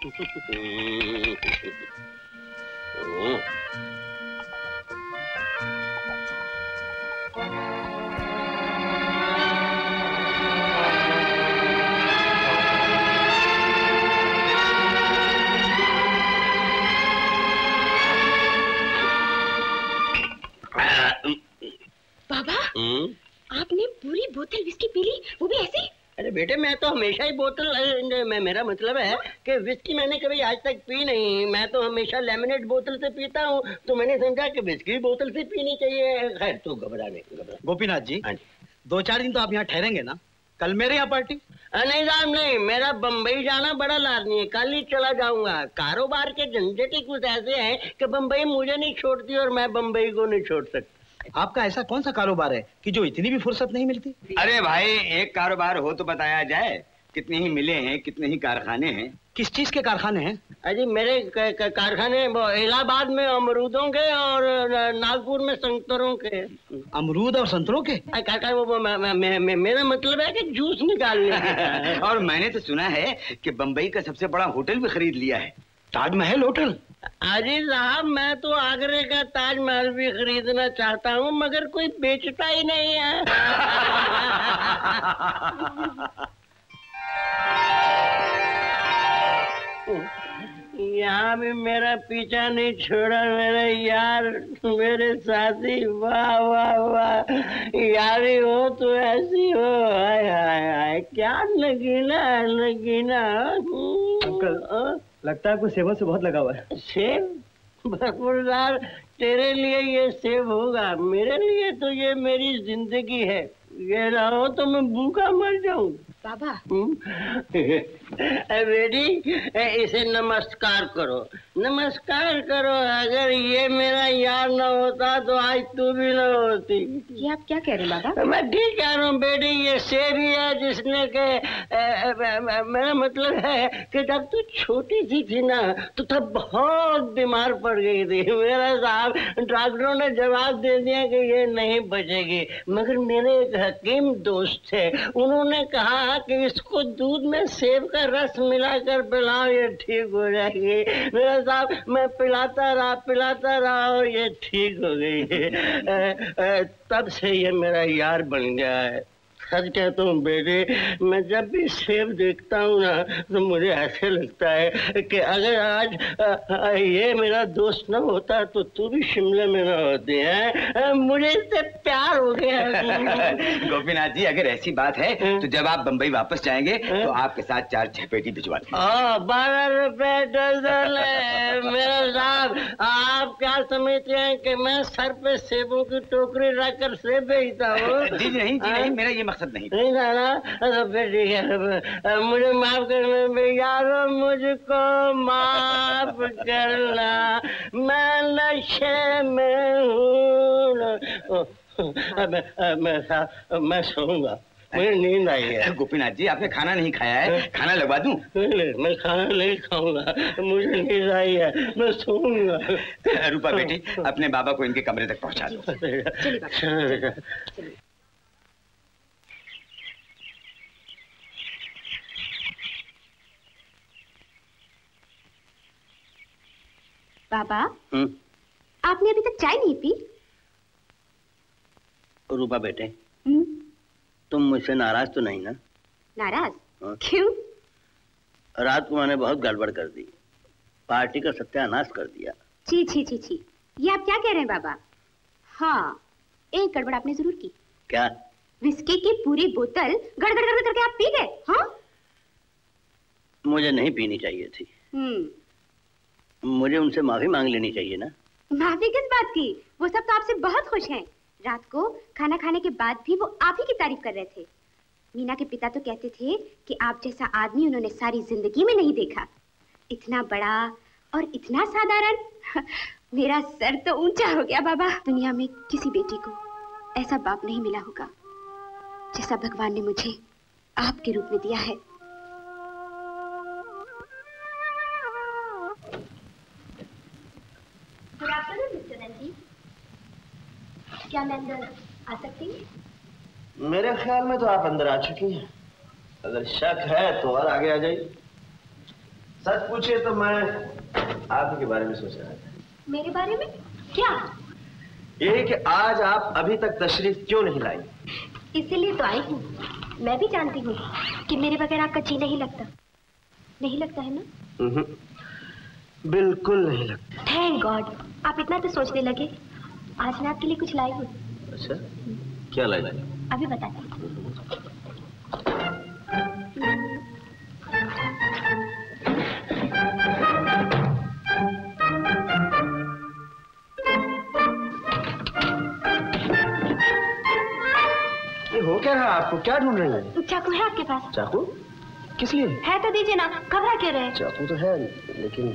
बाबा, आपने पूरी बोतल विस्की पी ली, वो भी ऐसे? अरे बेटे, मैं तो हमेशा ही बोतल, मेरा मतलब है कि विस्की मैंने कभी आज तक पी नहीं। मैं तो हमेशा लेमनेड बोतल से पीता हूँ, तो मैंने समझा कि विस्की बोतल से पीनी चाहिए। खैर तू घबरा नहीं। गोपीनाथ जी, 2-4 दिन तो आप यहाँ ठहरेंगे ना? कल मेरे यहाँ पार्टी? नहीं साहब नहीं, मेरा बम्बई जाना बड़ा लाजमी है, कल ही चला जाऊंगा। कारोबार के झंझट ही कुछ ऐसे हैं कि बम्बई मुझे नहीं छोड़ती और मैं बम्बई को नहीं छोड़ सकता। आपका ऐसा कौन सा कारोबार है कि जो इतनी भी फुर्सत नहीं मिलती? अरे भाई, एक कारोबार हो तो बताया जाए। कितने ही मिले हैं, कितने ही कारखाने हैं। किस चीज के कारखाने हैं? अजी मेरे कारखाने इलाहाबाद में अमरूदों के और नागपुर में संतरों के। अमरूद और संतरों के? मेरा मतलब है कि जूस निकालने के। और मैंने तो सुना है कि बंबई का सबसे बड़ा होटल भी खरीद लिया है, ताजमहल होटल। अजी साहब, मैं तो आगरे का ताजमहल भी खरीदना चाहता हूँ, मगर कोई बेचता ही नहीं है। यहाँ भी मेरा पीछा नहीं छोड़ा मेरे यार, मेरे साथी। वाह वाह वाह, यारी हो तो ऐसी हो। हाय हाय हाय, क्या नगीना नगीना। अंकल, लगता है आपको सेबों से बहुत लगा हुआ है। सेब? बरखुरदार, तेरे लिए ये सेब होगा, मेरे लिए तो ये मेरी जिंदगी है। ये ना हो तो मैं भूखा मर जाऊं। बाबा। बेटी, इसे नमस्कार करो, नमस्कार करो। अगर ये मेरा यार न होता तो आज तू भी न होती। ये आप क्या कह रहे हैं बाबा? मैं ठीक कह रहा हूँ बेटी, ये सेब ही है जिसने के मेरा मतलब है कि जब तू छोटी सी थी ना तो तब बहुत बीमार पड़ गई थी। मेरा साहब, डॉक्टरों ने जवाब दे दिया कि ये नहीं बचेगी, मगर मेरे एक हकीम दोस्त थे, उन्होंने कहा कि इसको दूध में सेब का रस मिलाकर पिलाओ, ये ठीक हो जाएगी। मेरा साहब, मैं पिलाता रहा और ये ठीक हो गई। तब से ये मेरा यार बन गया है। सच कहता हूँ बेटे, मैं जब भी सेब देखता हूँ ना तो मुझे ऐसे लगता है कि अगर आज ये मेरा दोस्त न होता तो तू भी शिमले में न होती है। मुझे इससे प्यार हो गया। गोपीनाथ जी, अगर ऐसी बात है तो जब आप बंबई वापस जाएंगे तो आपके साथ 4-6 पेटी भिजवा देंगे। 12 रुपए डजन है। मेरा साहब, आप क्या समझते हैं कि मैं सर पे सेबों की टोकरी रखकर सेब बेचता हूँ? जी नहीं, मेरा ये मकसद नहीं ना। फिर ठीक है, मुझे माफ करना यारो, मुझको माफ करना, मैं नशे में हूँ। मैं सोऊंगा, मुझे नींद आई है। गोपीनाथ जी, आपने खाना नहीं खाया है, खाना लगवा दूं? मैं खाना नहीं खाऊंगा, मुझे नींद आई है, मैं सोऊंगा। रूपा बेटी, अपने बाबा को इनके कमरे तक पहुंचा दो। बाबा, आपने अभी तक चाय नहीं पी? रूपा बेटे, तुम मुझसे नाराज तो नहीं ना? नाराज? क्यों? रात को मैंने बहुत गड़बड़ कर दी, पार्टी का सत्यानाश कर दिया। छी छी छी छी, ये आप क्या कह रहे हैं बाबा? हाँ, एक गड़बड़ आपने जरूर की। क्या? विस्की की पूरी बोतल गड़गड़ गड़गड़ करके आप पी गए। हाँ? मुझे नहीं पीनी चाहिए थी। मुझे उनसे माफी मांग लेनी चाहिए ना। माफी किस बात की? वो सब तो आपसे बहुत खुश हैं। रात को खाना खाने के बाद भी वो आप ही की तारीफ कर रहे थे। मीना के पिता तो कहते थे कि आप जैसा आदमी उन्होंने सारी जिंदगी में नहीं देखा। इतना बड़ा और इतना साधारण। मेरा सर तो ऊंचा हो गया बाबा। दुनिया में किसी बेटी को ऐसा बाप नहीं मिला होगा जैसा भगवान ने मुझे आपके रूप में दिया है। क्या मैं अंदर आ सकती हूँ? मेरे ख्याल में तो आप अंदर आ चुकी हैं। अगर शक है तो और आगे आ जाइए। सच पूछिए तो मैं आप के बारे में सोच रहा था। मेरे बारे में? क्या? यही कि आज आप अभी तक तशरीफ क्यों नहीं लाई? इसीलिए तो आई हूँ। मैं भी जानती हूँ कि मेरे बगैर आपका जी नहीं लगता। नहीं लगता है ना? बिल्कुल नहीं लगता। थैंक गॉड, आप इतना तो सोचने लगे। आज मैं आपके लिए कुछ लाई हूँ। अच्छा, क्या लाई? अभी बताती हूँ। ये हो क्या रहा? आपको क्या ढूंढ रही है? चाकू है आपके पास? चाकू? किस लिए? है तो दीजिए ना, घबरा क्यों रहे? चाकू तो है, लेकिन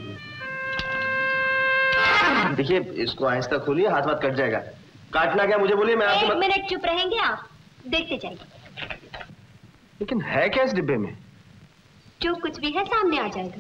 देखिए, इसको आहिस्ता खोलिए, हाथ कट जाएगा। काटना क्या मुझे बोलिए, मैं आपको। एक मिनट चुप रहेंगे आप? देखते जाइए। लेकिन है क्या इस डिब्बे में? जो कुछ भी है सामने आ जाएगा।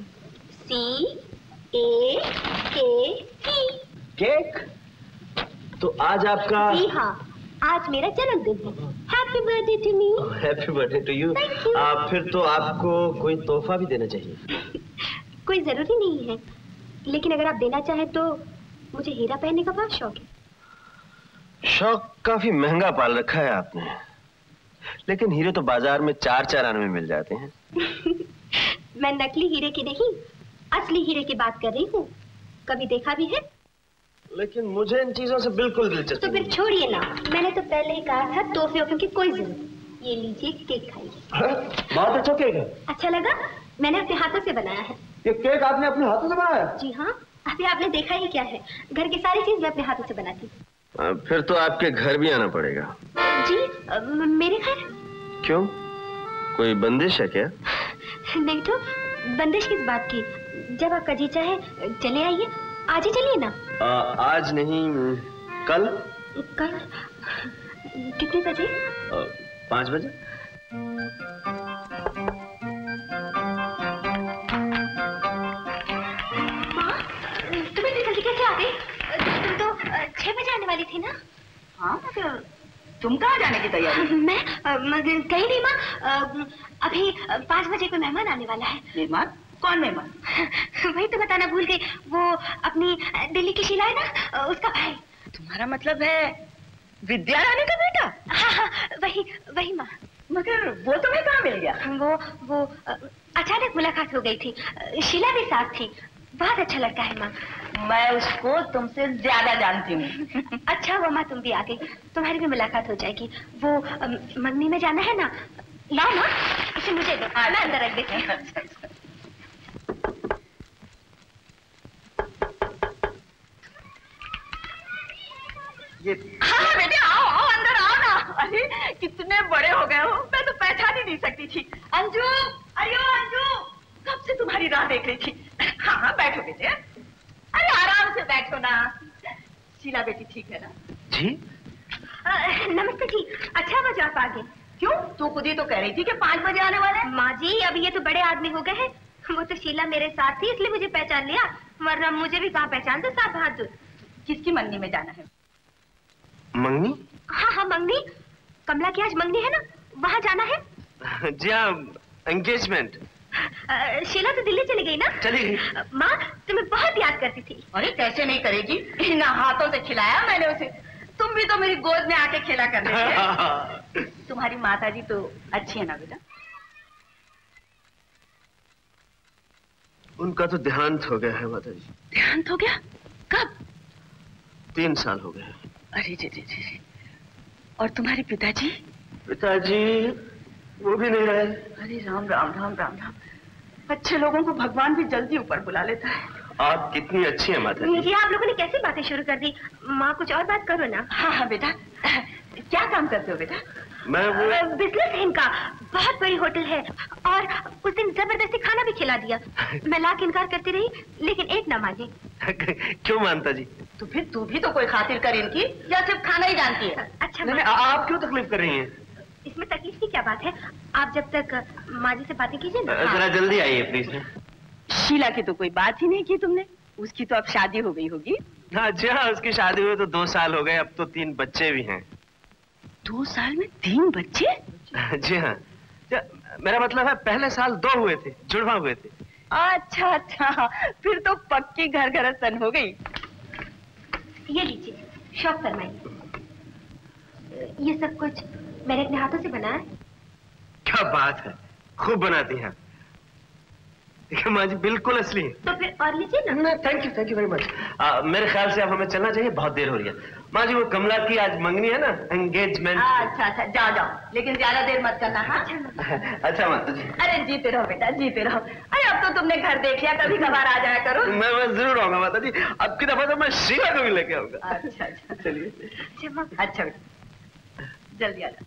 CAKE। केक? तो आज आपका? जी हाँ, आज मेरा जन्मदिन है। Happy birthday to me. Happy birthday to you. फिर तो आपको कोई तोहफा भी देना चाहिए। कोई जरूरी नहीं है, लेकिन अगर आप देना चाहें तो मुझे हीरा पहनने का बहुत शौक है। शौक काफी महंगा पाल रखा है आपने, लेकिन हीरे तो बाजार में 4-4 आने में मिल जाते हैं। मैं नकली हीरे की नहीं, असली हीरे की बात कर रही हूँ। कभी देखा भी है? लेकिन मुझे इन चीजों से बिल्कुल दिलचस्पी तो फिर छोड़िए ना, मैंने तो पहले ही कहा था तोहफे वोफे की कोई जरूरत नहीं। ये लीजिए, केक खाइए। बहुत अच्छा केक है। अच्छा लगा? मैंने अपने हाथों से बनाया है। ये केक आपने अपने हाथों से बनाया? जी हाँ, अभी आपने देखा ही क्या है, घर की सारी चीज मैं अपने हाथों से बनाती हूँ। फिर तो आपके घर भी आना पड़ेगा। जी मेरे घर? क्यों, कोई बंदिश है क्या? नहीं तो बंदिश किस बात की? जब आपका जी चाहे चले आइए। आज ही चलिए ना। आज नहीं, कल। कल कितने बजे? 5 बजे। माँ, तुम इतनी जल्दी कैसे आ गई? तुम तो 6 बजे आने वाली थी ना? हाँ, तुम कहाँ जाने की तैयारी? मैं कहीं नहीं माँ, अभी 5 बजे कोई मेहमान आने वाला है। मेहमान? कौन मेहमान? वही तो बताना भूल गई, वो अपनी दिल्ली की शीला है ना, उसका भाई। तुम्हारा मतलब है विद्या रानी का बेटा? हाँ, वही माँ। मगर वो तुम्हें कहाँ मिल गया? वो अचानक मुलाकात हो गई थी, शीला भी साथ थी। बहुत अच्छा लड़का है माँ। मैं उसको तुमसे ज्यादा जानती हूँ। अच्छा हुआ माँ तुम भी आ गई, तुम्हारी भी मुलाकात हो जाएगी। वो मंगनी में जाना है ना, लाओ ना, इसे मुझे दो, मैं अंदर रख देती हूँ। हाँ बेटे, आओ अंदर आओ ना। अरे कितने बड़े हो गए हो, मैं तो पहचान ही नहीं सकती थी। अंजू, अरे अंजू, कब से तुम्हारी राह देख रही थी। हाँ बैठो बेटे, अरे आराम से बैठो ना। शीला बेटी ठीक है ना? जी नमस्ते जी। अच्छा बजे आप आ गए? क्यों, तू खुद ही तो कह रही थी कि 5 बजे आने वाले हैं। माँ जी, अब ये तो बड़े आदमी हो गए हैं। वो तो शीला मेरे साथ थी इसलिए मुझे पहचान लिया, वरना मुझे भी कहाँ पहचानते साहब बहादुर। किसकी मंगनी में जाना है? मंगनी? हाँ मंगनी, कमला की आज मंगनी है ना, वहाँ जाना है। जी हाँ, एंगेजमेंट। शीला तो दिल्ली चली गई ना? चली गई। माँ तुम्हें बहुत याद करती थी। अरे कैसे नहीं करेगी, इन हाथों से खिलाया मैंने उसे। तुम भी तो मेरी गोद में आके खेला करते थे। तुम्हारी माताजी तो अच्छी है ना बेटा? उनका तो देहांत हो गया है माताजी। देहांत हो गया? कब? 3 साल हो गए। अरे जी। और तुम्हारे पिताजी? पिताजी वो भी नहीं रहे। अरे राम राम राम राम राम। अच्छे लोगों को भगवान भी जल्दी ऊपर बुला लेता है। आप कितनी अच्छी हैं माताजी। जी आप लोगों ने कैसी बातें शुरू कर दी? माँ कुछ और बात करो ना। हाँ बेटा, क्या काम करते हो बेटा? मैं वो बिजनेस है इनका, बहुत बड़ी होटल है, और उस दिन जबरदस्ती खाना भी खिला दिया। मैं लाख इनकार करती रही, लेकिन एक ना माने। क्यों मानता जी? तो फिर तू भी तो कोई खातिर कर इनकी, या सिर्फ खाना ही जानती है? अच्छा नहीं, आप क्यों तकलीफ कर रही हैं? इसमें तकलीफ की क्या बात है? आप जब तक माँ जी से बातें कीजिए ना। जरा जल्दी आइए प्लीज। शीला की तो कोई बात ही नहीं की तुमने, उसकी तो अब शादी हो गई होगी। हाँ जी हाँ, उसकी शादी हुई तो 2 साल हो गए, अब तो 3 बच्चे भी हैं। 2 साल में 3 बच्चे? जी हाँ, मेरा मतलब है पहले साल 2 हुए थे, जुड़वा हुए थे। अच्छा, फिर तो पक्की घर घरस्तन हो गई। ये लीजिए, शौक फरमाइए। ये सब कुछ मैंने अपने हाथों से बनाया है। क्या बात है, खूब बनाती हैं। देखिए माँ जी, बिल्कुल असली है। तो फिर और लीजिए ना। Thank you very much. मेरे ख्याल से अब हमें चलना चाहिए, बहुत देर हो रही है। माँ जी वो कमला की आज मंगनी है ना, एंगेजमेंट। अच्छा, जाओ, लेकिन ज्यादा देर मत करना। हाँ अच्छा माता जी। अरे जीते रहो बेटा, जीते रहो। अरे अब तो तुमने घर देख लिया, कभी कभार आ जाया करो। मैं जरूर आऊंगा माता जी, अब की दफा तो मैं शीला को भी लेके आऊंगा। अच्छा चलिए। अच्छा बेटा, जल्दी आ जाओ।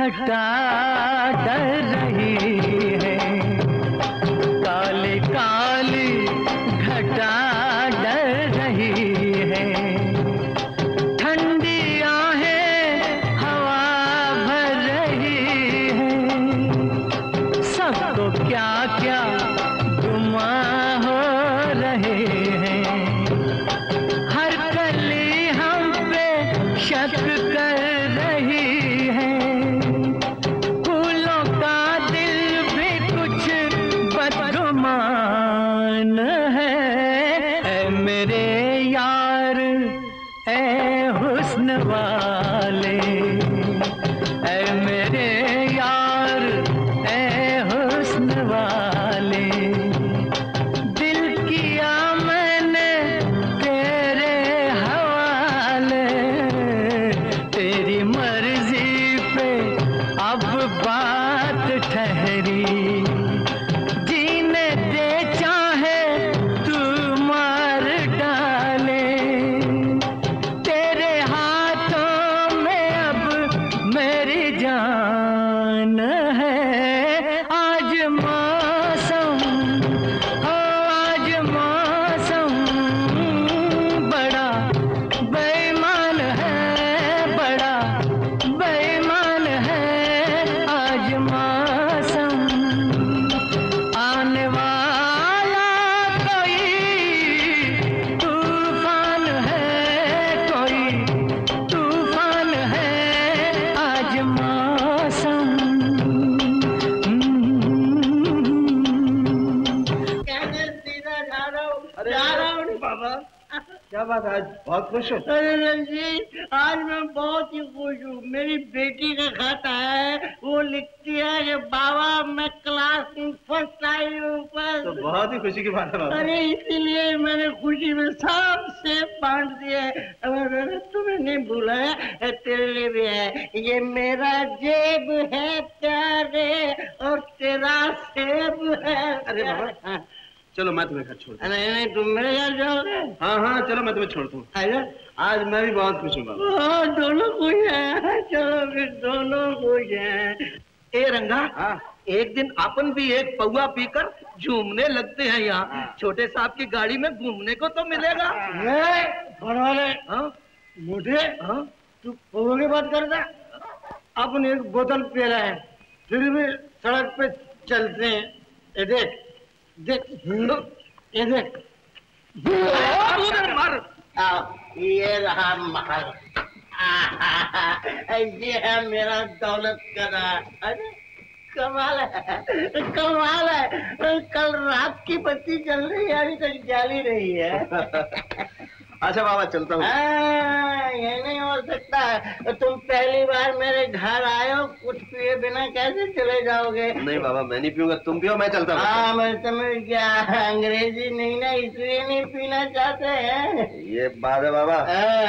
घटा डर रही है, काली काली घटा डर रही है, ठंडी आहें हवा भर रही है, सबको क्या क्या गुमा हो रहे हैं, हर कली हम पे शक कर रही है, फूलों का दिल भी कुछ बदगुमान है। ऐ मेरे यार ऐ हुस्न वाले, ऐ मेरे यार ऐ हुस्न वाले, दिल किया मैंने तेरे हवाले, तेरी मर्जी पे अब बात ठहरी, जीने दे चाहे तू मार डाले, तेरे हाथों में अब मेरी जान है। आज मौसम हो, आज मौसम बड़ा बेईमान है, बड़ा बेईमान है, आज मौसम आने वाला कोई तूफान है, कोई तूफान है, आज मौसम। कहने सीधा जा रहा हूँ बाबा। क्या बात है, आज बहुत खुश हो? अरे रंजीत, आज मैं बहुत ही खुश हूँ। मेरी बेटी का खत है, वो लिखती है कि बाबा मैं क्लास में फर्स्ट आई हूँ पर। तो बहुत ही खुशी की बात है बाबा। अरे इसीलिए मैंने खुशी में सब सेब बांट दिए। अरे तुम्हें नहीं भूला है, तेरे लिए भी है। ये मेरा जेब है प्यारे और तेरा सेब है। अरे बाबा, चलो मैं तुम्हें घर छोड़ दूं। नहीं नहीं, तुम मेरे घर जाओगे? हाँ हाँ, चलो मैं तुम्हें छोड़ता हूँ। आज मैं भी बहुत खुश हूँ बाबा। हाँ, दोनों खुश हैं। चलो फिर दोनों खुश हैं। ए रंगा, एक दिन अपन भी एक पौवा पीकर झूमने लगते हैं यहाँ। छोटे साहब की गाड़ी में घूमने को तो मिलेगा। मुझे तू पौवा की बात करता? अपन एक बोतल पी रहे हैं, फिर भी सड़क पे चलते हैं। ये देख देख, ये देख, मर। ये रहा महल, ये है मेरा दौलत का राज। अरे कमाल है, कमाल है। कल रात की बत्ती जल रही है, अभी तक जल ही रही है। अच्छा बाबा, चलता हूँ। ये नहीं हो सकता। तुम पहली बार मेरे घर आए हो, कुछ पिए बिना कैसे चले जाओगे? नहीं बाबा, मैं नहीं पीऊंगा, तुम पियो, मैं चलता हूँ। हाँ, मैं समझ गया। अंग्रेजी नहीं ना, इसलिए नहीं पीना चाहते हैं। ये बात है बाबा।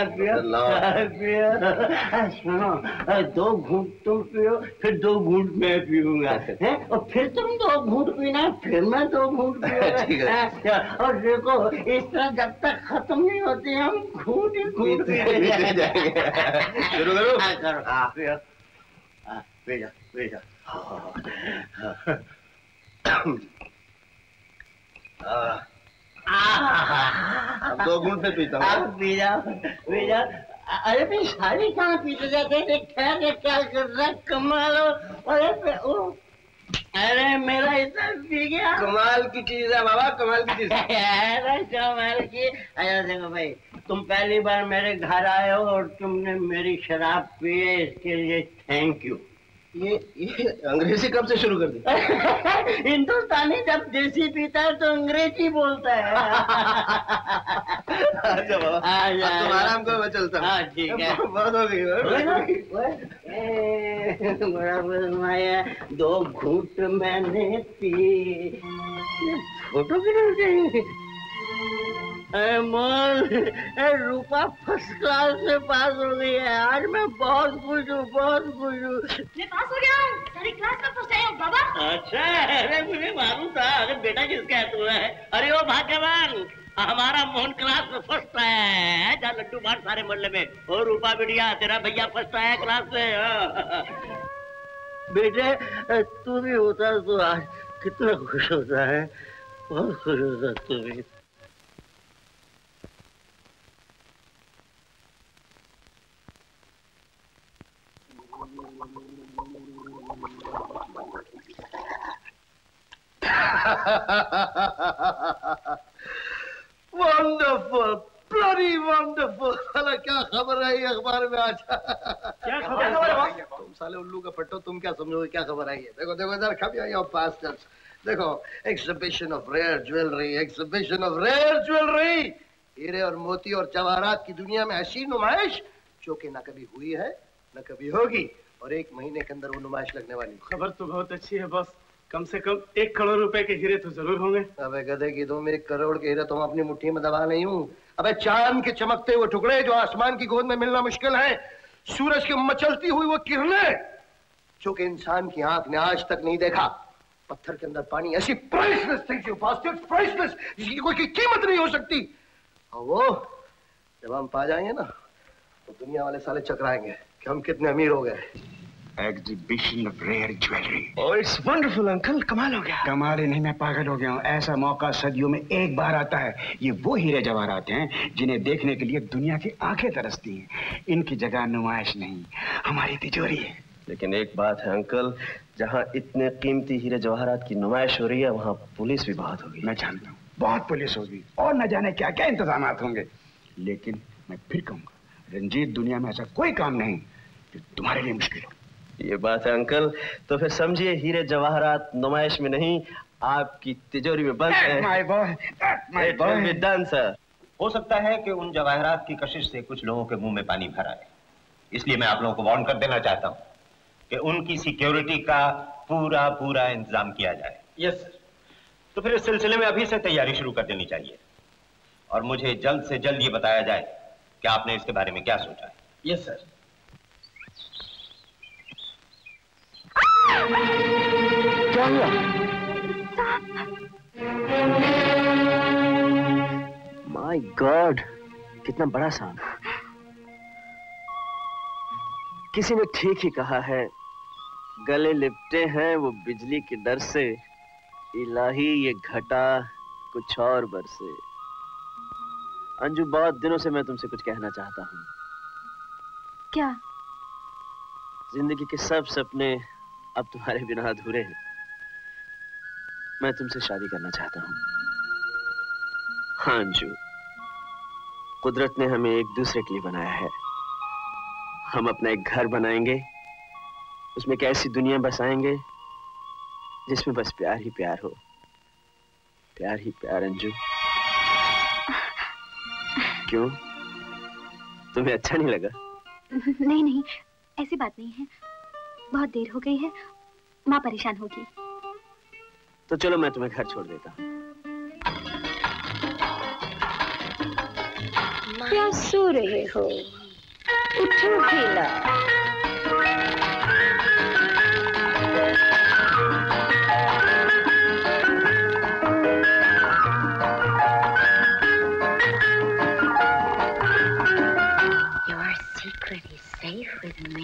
पियो। सुनो, 2 घूंट तुम पियो, फिर 2 घूंट मैं पीऊंगा, और फिर तुम 2 घूंट पीना, फिर मैं 2 घूंट पीऊंगा। और देखो, इस तरह जब तक खत्म नहीं होती हम घूंट ही घूंट जाएंगे। शुरू करो। पी जा, पी जा। अब 2 घूंट पे पीता हूँ। पी जा, पी जा। अरे भाई, सारी कहाँ पीते जाते हैं? ठहर, क्या कर रहा है? कमाल हो। अरे मेरा इतना पी गया। कमाल की चीज है बाबा, कमाल की चीज है। कमाल की। अच्छा देखो भाई, तुम पहली बार मेरे घर आए हो और तुमने मेरी शराब पी है, इसके लिए थैंक यू। ये अंग्रेजी कब से शुरू कर दी? हिंदुस्तानी जब देसी पीता है तो अंग्रेजी बोलता है। अच्छा बाबा, तुम आराम करो, मैं चलता हूँ। हाँ ठीक है, बहुत हो गई। बड़ा फरमाया, 2 घूंट मैंने पी। फोटो क्यों चाहिए? मोल, रूपा फर्स्ट क्लास से पास हो गई है। आज मैं बहुत खुश हूँ, बहुत खुश हूँ। मैं पास हो गया हूँ, सारी क्लास में फर्स्ट आई हूँ बाबा। अच्छा, अरे मुझे मालूम था। अरे बेटा किसका है तू? है अरे ओ भाग्यवान, हमारा मोहन क्लास में फर्स्ट आया है। जा लड्डू बांट सारे मोहल्ले में। ओ रूपा बिटिया, तेरा भैया फर्स्ट आया क्लास में। बेटे तू भी होता तो आज कितना खुश होता है, बहुत खुश होता तू भी। Wonderful, bloody wonderful. साला क्या खबर है ये अखबार में आज? क्या खबर है? तुम साले उल्लू का पट्टो, तुम क्या समझोगे क्या खबर आई है? देखो देखो इधर, come here you bastards। देखो, exhibition of rare jewellery, exhibition of rare jewellery. हीरे और मोती और जवाहरात की दुनिया में ऐसी नुमाइश जो कि न कभी हुई है न कभी होगी, और 1 महीने के अंदर वो नुमाइश लगने वाली। खबर तो बहुत अच्छी है बॉस, कम से कम 1 करोड़ रुपए के हीरे तो जरूर होंगे। अबे गधे की तुम, 1 करोड़ के हीरे तुम अपनी मुट्ठी में दबा नहीं हूँ। अबे चांद के चमकते हुए टुकड़े जो आसमान की गोद में मिलना मुश्किल है, सूरज की मचलती हुई वो किरणें जो कि इंसान की आंख ने आज तक नहीं देखा, पत्थर के अंदर पानी, ऐसी priceless things you bastards, priceless, जिसकी कोई कीमत नहीं हो सकती। और वो जब हम पा जाएंगे ना तो दुनिया वाले साले चकराएंगे कि हम कितने अमीर हो गए। Exhibition of rare jewellery. Oh it's wonderful uncle, कमाल हो गया। कमाल ही नहीं, मैं पागल हो गया हूँ। ऐसा मौका सदियों में एक बार आता है। ये वो हीरे जवाहरात हैं जिन्हें देखने के लिए दुनिया की आंखें तरसती हैं। इनकी जगह नुमाइश नहीं, हमारी तिजोरी है। लेकिन एक बात है अंकल, जहाँ इतने कीमती हीरे जवाहरात की नुमाइश हो रही है वहाँ पुलिस भी बहुत होगी। मैं जानता हूँ, बहुत पुलिस होगी और न जाने क्या क्या इंतजाम होंगे, लेकिन मैं फिर कहूँगा रंजीत, दुनिया में ऐसा कोई काम नहीं जो तुम्हारे लिए मुश्किल हो। ये बात है अंकल, तो फिर समझिए हीरे जवाहरात नुमाइश में नहीं, आपकी तिजोरी में बंद है। My boy, my boy. Done sir. हो सकता है कि उन जवाहरात की कशिश से कुछ लोगों के मुंह में पानी भर आए, इसलिए मैं आप लोगों को वार्न कर देना चाहता हूँ कि उनकी सिक्योरिटी का पूरा पूरा इंतजाम किया जाए। Yes sir. तो फिर इस सिलसिले में अभी से तैयारी शुरू कर देनी चाहिए, और मुझे जल्द से जल्द ये बताया जाए कि आपने इसके बारे में क्या सोचा है। Yes sir. क्या हुआ? माय गॉड, कितना बड़ा सांप। किसी ने ठीक ही कहा है, गले लिपटे हैं वो बिजली के डर से, इलाही ये घटा कुछ और बरसे। अंजू, बहुत दिनों से मैं तुमसे कुछ कहना चाहता हूँ। क्या? जिंदगी के सब सपने अब तुम्हारे बिना अधूरे हैं। मैं तुमसे शादी करना चाहता हूँ। हाँ अंजू, कुदरत ने हमें एक दूसरे के लिए बनाया है। हम अपना एक घर बनाएंगे, उसमें एक ऐसी दुनिया बसाएंगे जिसमें बस प्यार ही प्यार हो, प्यार ही प्यार। अंजू, क्यों, तुम्हें अच्छा नहीं लगा? नहीं नहीं, ऐसी बात नहीं है, बहुत देर हो गई है, माँ परेशान होगी। तो चलो मैं तुम्हें घर छोड़ देता हूँ। क्या सो रहे हो? उठो भीला। Your secret is safe with me.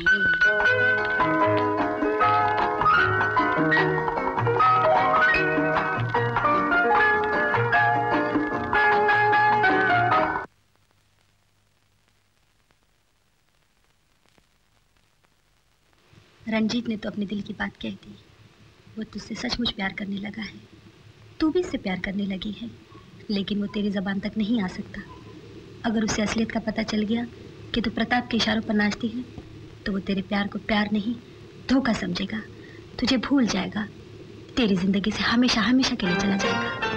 Ranjit ने तो अपने दिल की बात कह दी। वो तुझसे सचमुच प्यार करने लगा है, तू भी इससे प्यार करने लगी है, लेकिन वो तेरी ज़बान तक नहीं आ सकता। अगर उसे असलियत का पता चल गया कि तू प्रताप के इशारों पर नाचती है, तो वो तेरे प्यार को प्यार नहीं धोखा समझेगा, तुझे भूल जाएगा, तेरी जिंदगी से हमेशा हमेशा के लिए चला जाएगा।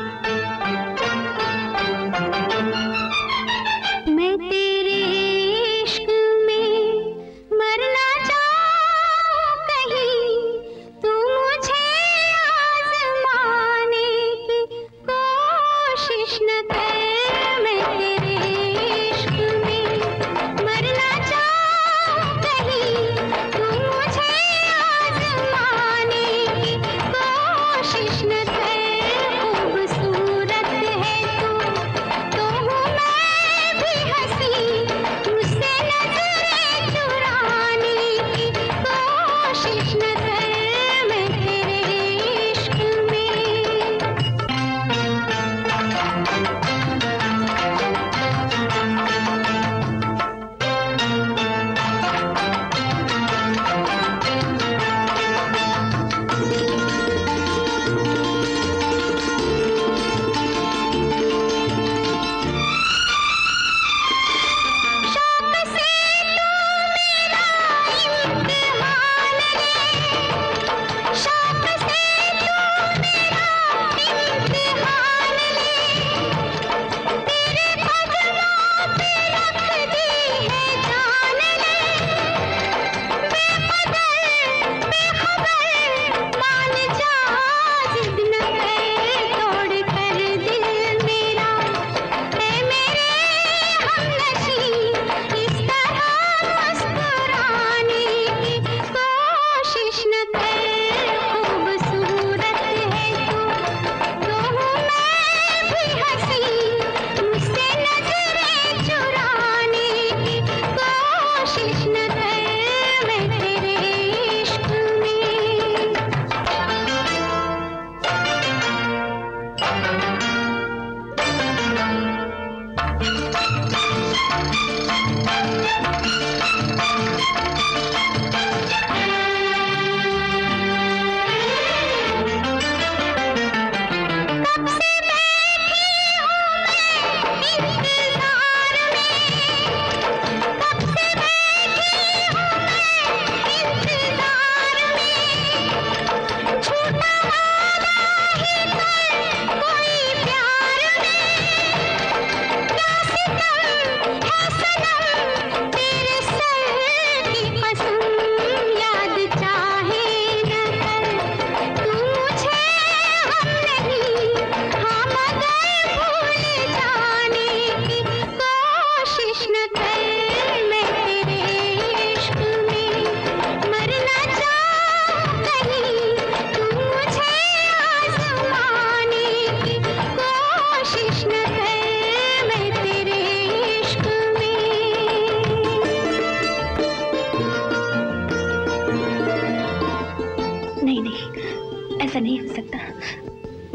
मैं तेरे इश्क में मरना चाहूं कहीं, तू मुझे आज़माने की कोशिश न कर। मैं तेरे इश्क में मरना चाहूं कहीं, तू मुझे आज़माने की कोशिश न कर। खूबसूरत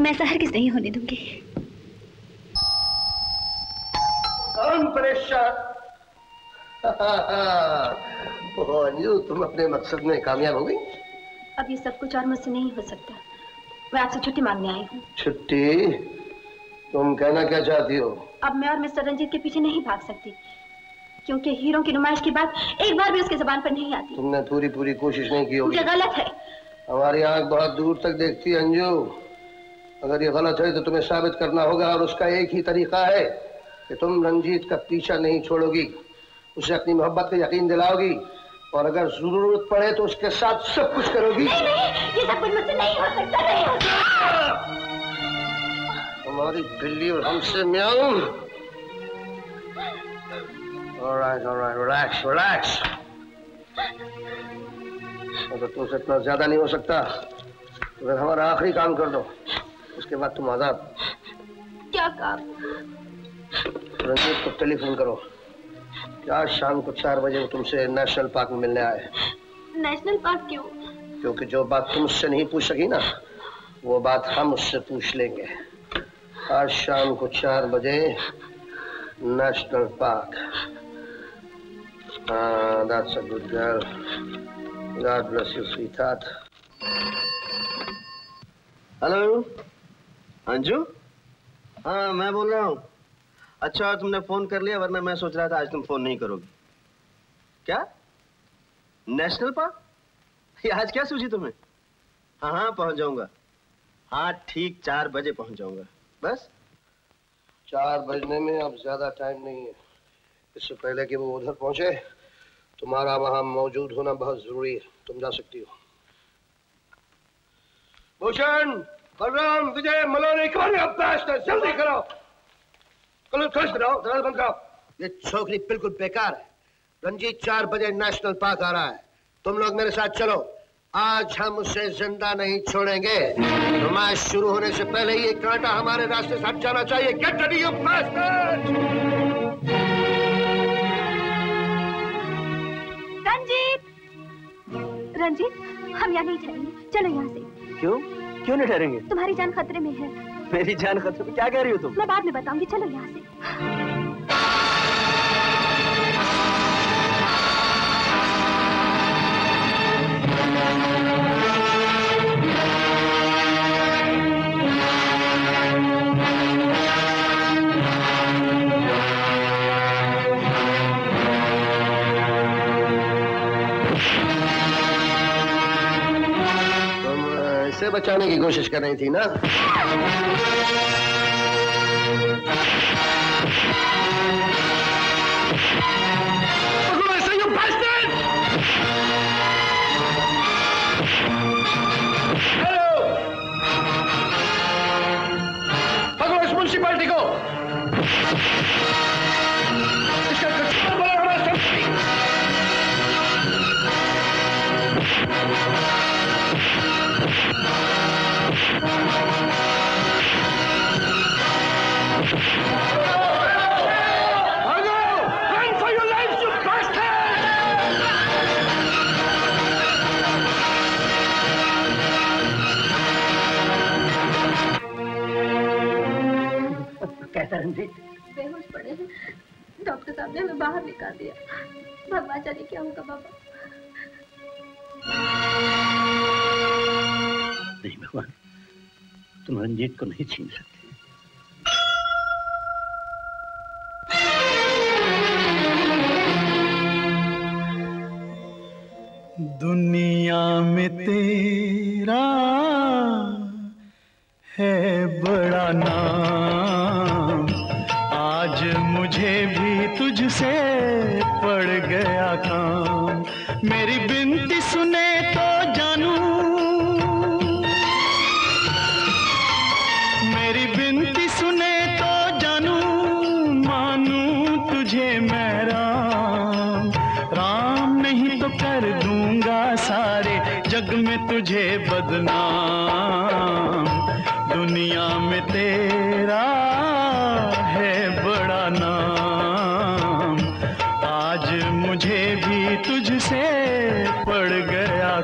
मैं ऐसा हरगिज़ नहीं होने दूंगी। कौन परेशान? अंजू, तुम अपने मकसद में कामयाब हो गई। अब ये सब कुछ और मुझसे नहीं हो सकता। मैं आपसे छुट्टी मांगने आई हूँ। छुट्टी? तुम कहना क्या चाहती हो? अब मैं और मिस्टर रंजीत के पीछे नहीं भाग सकती, क्योंकि हीरो की नुमाइश की बात एक बार भी उसकी जुबान पर नहीं आती। तुमने पूरी कोशिश नहीं की होगी। ये गलत है। हमारी आंख बहुत दूर तक देखती है अंजू। अगर ये गलत है तो तुम्हें साबित करना होगा, और उसका एक ही तरीका है कि तुम रंजीत का पीछा नहीं छोड़ोगी, उसे अपनी मोहब्बत का यकीन दिलाओगी, और अगर जरूरत पड़े तो उसके साथ सब कुछ करोगी। नहीं, ये सब कुछ मुझसे नहीं हो सकता, नहीं हो सकता। हमारी बिल्ली और हमसे म्याऊं। Alright, relax. अगर तुमसे इतना ज्यादा नहीं हो सकता तो फिर हमारा आखिरी काम कर दो, उसके बाद तुम आजाद। क्या काम? रंजीत को टेलीफोन करो कि आज शाम को 4 बजे वो तुमसे नेशनल पार्क में मिलने आए। नेशनल पार्क क्यों? क्योंकि जो बात तुम उससे नहीं पूछ सकी ना, वो बात हम उससे पूछ लेंगे। आज शाम को 4 बजे national park. That's a good girl. God bless you, sweetheart. Hello Anju? हाँ, मैं बोल रहा हूँ। अच्छा तुमने फोन कर लिया, वरना मैं सोच रहा था आज तुम फोन नहीं करोगी। क्या? National park? ये आज क्या सूझी तुम्हें? हाँ पहुंच जाऊंगा। हाँ ठीक 4 बजे पहुंच जाऊंगा। बस 4 बजने में अब ज्यादा टाइम नहीं है। इससे पहले कि वो उधर पहुंचे, तुम्हारा वहां मौजूद होना बहुत जरूरी है। तुम जा सकती हो। भूषण, बलराम, विजय, मलोनी, जल्दी करो। दरवाजा बंद करो। ये छोकरी बिल्कुल बेकार है। रंजीत 4 बजे नेशनल पार्क आ रहा है। तुम लोग मेरे साथ चलो। आज हम उसे जिंदा नहीं छोड़ेंगे। नुमाइश शुरू होने से पहले ही ये कांटा हमारे रास्ते से हट जाना चाहिए। Get ready you bastard. Ranjit, हम यहाँ नहीं ठहरेंगे। चलो यहाँ से। क्यों नहीं ठहरेंगे? तुम्हारी जान खतरे में है। मेरी जान खतरे में? क्या कह रही हो तुम? मैं बाद में बताऊंगी। चलो यहाँ से। इसे बचाने की कोशिश कर रही थी ना? पकड़ो इस म्युनिसिपैलिटी को। इसका कंट्रोल बोलो हमारे साथ। कैसा रंजीत? बेहोश पड़े हैं। डॉक्टर साहब ने हमें बाहर निकाल दिया। भगवान जाने क्या होगा बाबा। नहीं भगवान, तुम रंजीत को नहीं छीन सकते। दुनिया में तेरा है बड़ा नाम, आज मुझे भी तुझसे पड़ गया काम। मेरी बिनती सुने तो जानू, मेरी बिनती सुने तो जानू, मानू तुझे मैं राम। राम नहीं तो कर दूंगा सारे जग में तुझे बदनाम। दुनिया में तेरा है बड़ा नाम, आज मुझे भी तुझसे पड़ गया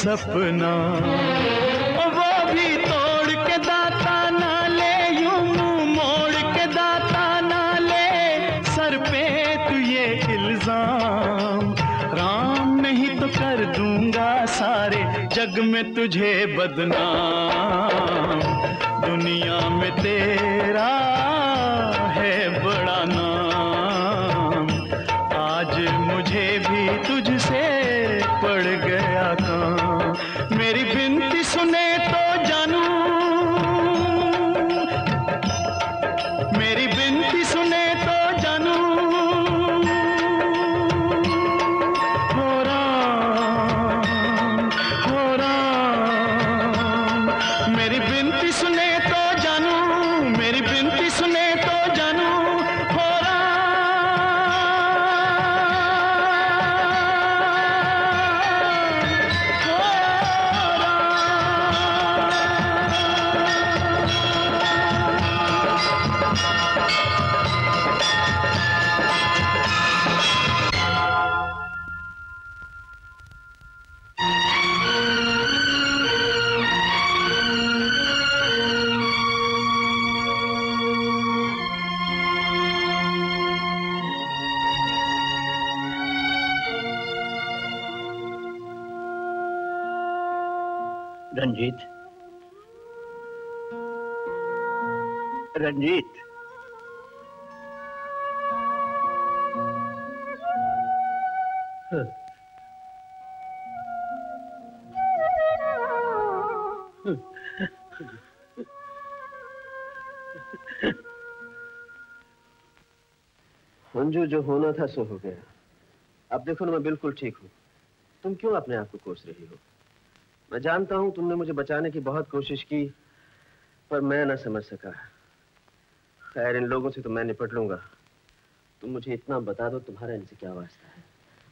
सपना, वो भी तोड़ के दाता ना ले, यूं मुंह मोड़ के दाता ना ले, सर पे तू ये इल्जाम, राम नहीं तो कर दूंगा सारे जग में तुझे बदनाम, दुनिया में तेरा है बड़ा नाम, आज मुझे भी तुझसे पड़ गया काम, मेरी बिनती सुने तो जानू, मेरी बिनती सुने तो जानू, हो राम, मेरी बिनती सुने तो जानू, मेरी बिनती सुने तो जानू, हो रंजीत, रंजीत, अंजू, जो होना था सो हो गया। अब देखो ना, मैं बिल्कुल ठीक हूँ। तुम क्यों अपने आप को कोस रही हो? मैं जानता हूं तुमने मुझे बचाने की बहुत कोशिश की, पर मैं ना समझ सका। खैर, इन लोगों से तो मैं निपट लूंगा। तुम मुझे इतना बता दो, तुम्हारा इनसे क्या वास्ता है?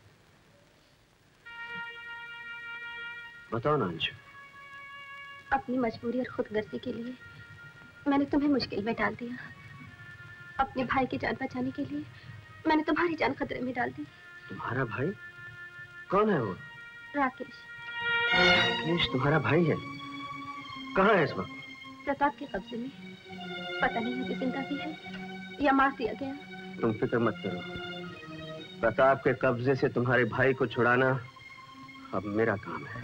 बताओ ना अंजू। अपनी मजबूरी और खुदगर्जी के लिए मैंने तुम्हें मुश्किल में डाल दिया। अपने भाई की जान बचाने के लिए मैंने तुम्हारी जान खतरे में डाल दी। तुम्हारा भाई? कौन है वो? राकेश। राकेश तुम्हारा भाई है? कहाँ है इस वक्त? प्रताप के कब्जे में। पता नहीं अभी जिंदा भी है या मार दिया गया। तुम फिक्र मत करो। प्रताप के कब्जे से तुम्हारे भाई को छुड़ाना अब मेरा काम है।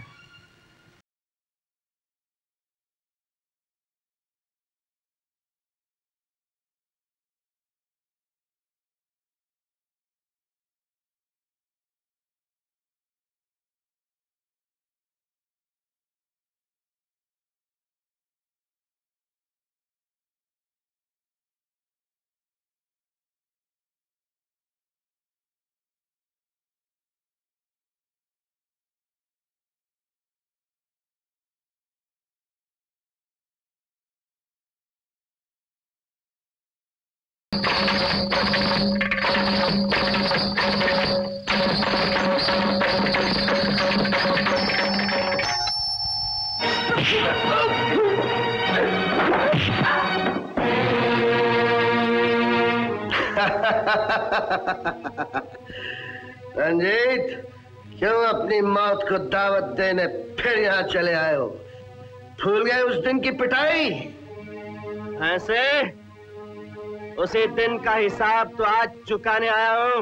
रंजीत, क्यों अपनी मौत को दावत देने फिर यहाँ चले आए हो? भूल गए उस दिन की पिटाई? ऐसे उसी दिन का हिसाब तो आज चुकाने आया हूँ।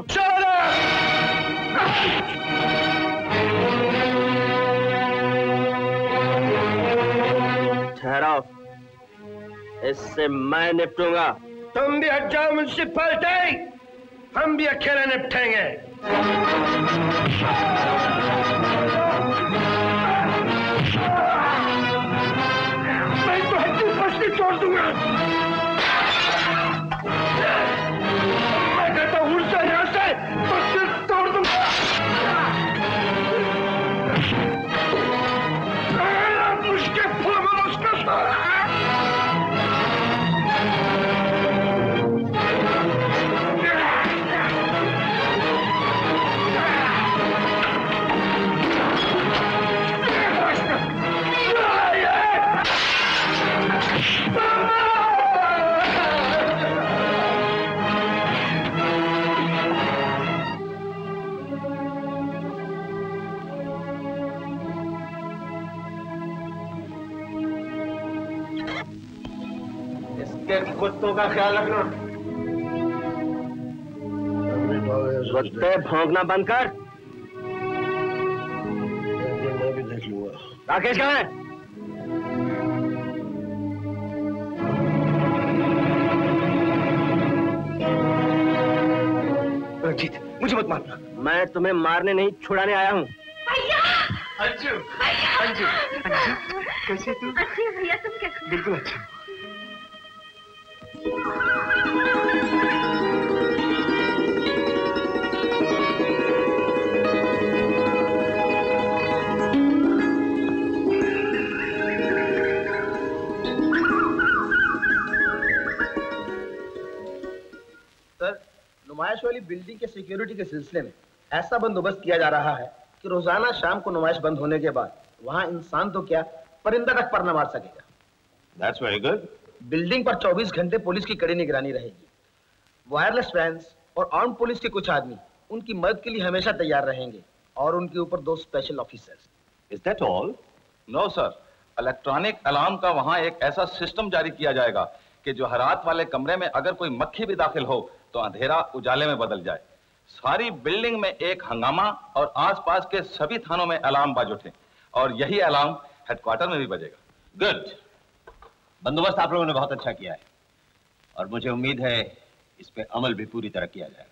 ठहराओ, इससे मैं निपटूंगा। तुम भी हट जाओ म्युनिसिपैलिटी, हम भी अकेले निपटेंगे। मैं तो हड्डी पसली तोड़ दूंगा। मैं कहता हूँ से यहाँ से पसली तोड़ दूंगा। मुझके फूल में उसका सारा कुत्तों का ख्याल रखना। कुत्ते भौंकना बंद कर। मैं भी देख लूंगा। राकेश कहाँ है? रंजीत, मुझे मत मारना। मैं तुम्हें मारने नहीं, छुड़ाने आया हूँ। अंजू, अंजू, कैसे तू? अच्छी भैया, तुम कैसे? बिल्कुल अच्छा। सर, नुमाइश वाली बिल्डिंग के सिक्योरिटी के सिलसिले में ऐसा बंदोबस्त किया जा रहा है कि रोजाना शाम को नुमाइश बंद होने के बाद वहां इंसान तो क्या, परिंदा तक पर न मार सकेगा। That's very good. बिल्डिंग पर 24 घंटे पुलिस की कड़ी निगरानी रहेगी। वायरलेस वैन्स और आर्म पुलिस के कुछ आदमी उनकी मदद के लिए हमेशा तैयार रहेंगे और उनके ऊपर 2 special officers. Is that all? No sir, electronic alarm का वहां एक ऐसा सिस्टम जारी किया जाएगा कि जो हरात वाले कमरे में अगर कोई मक्खी भी दाखिल हो तो अंधेरा उजाले में बदल जाए। सारी बिल्डिंग में एक हंगामा और आसपास के सभी थानों में अलार्म बाज उठे और यही अलार्म हेडक्वार्टर में भी बजेगा। गुड। बंदोबस्त आप लोगों ने बहुत अच्छा किया है और मुझे उम्मीद है इस पे अमल भी पूरी तरह किया जाएगा।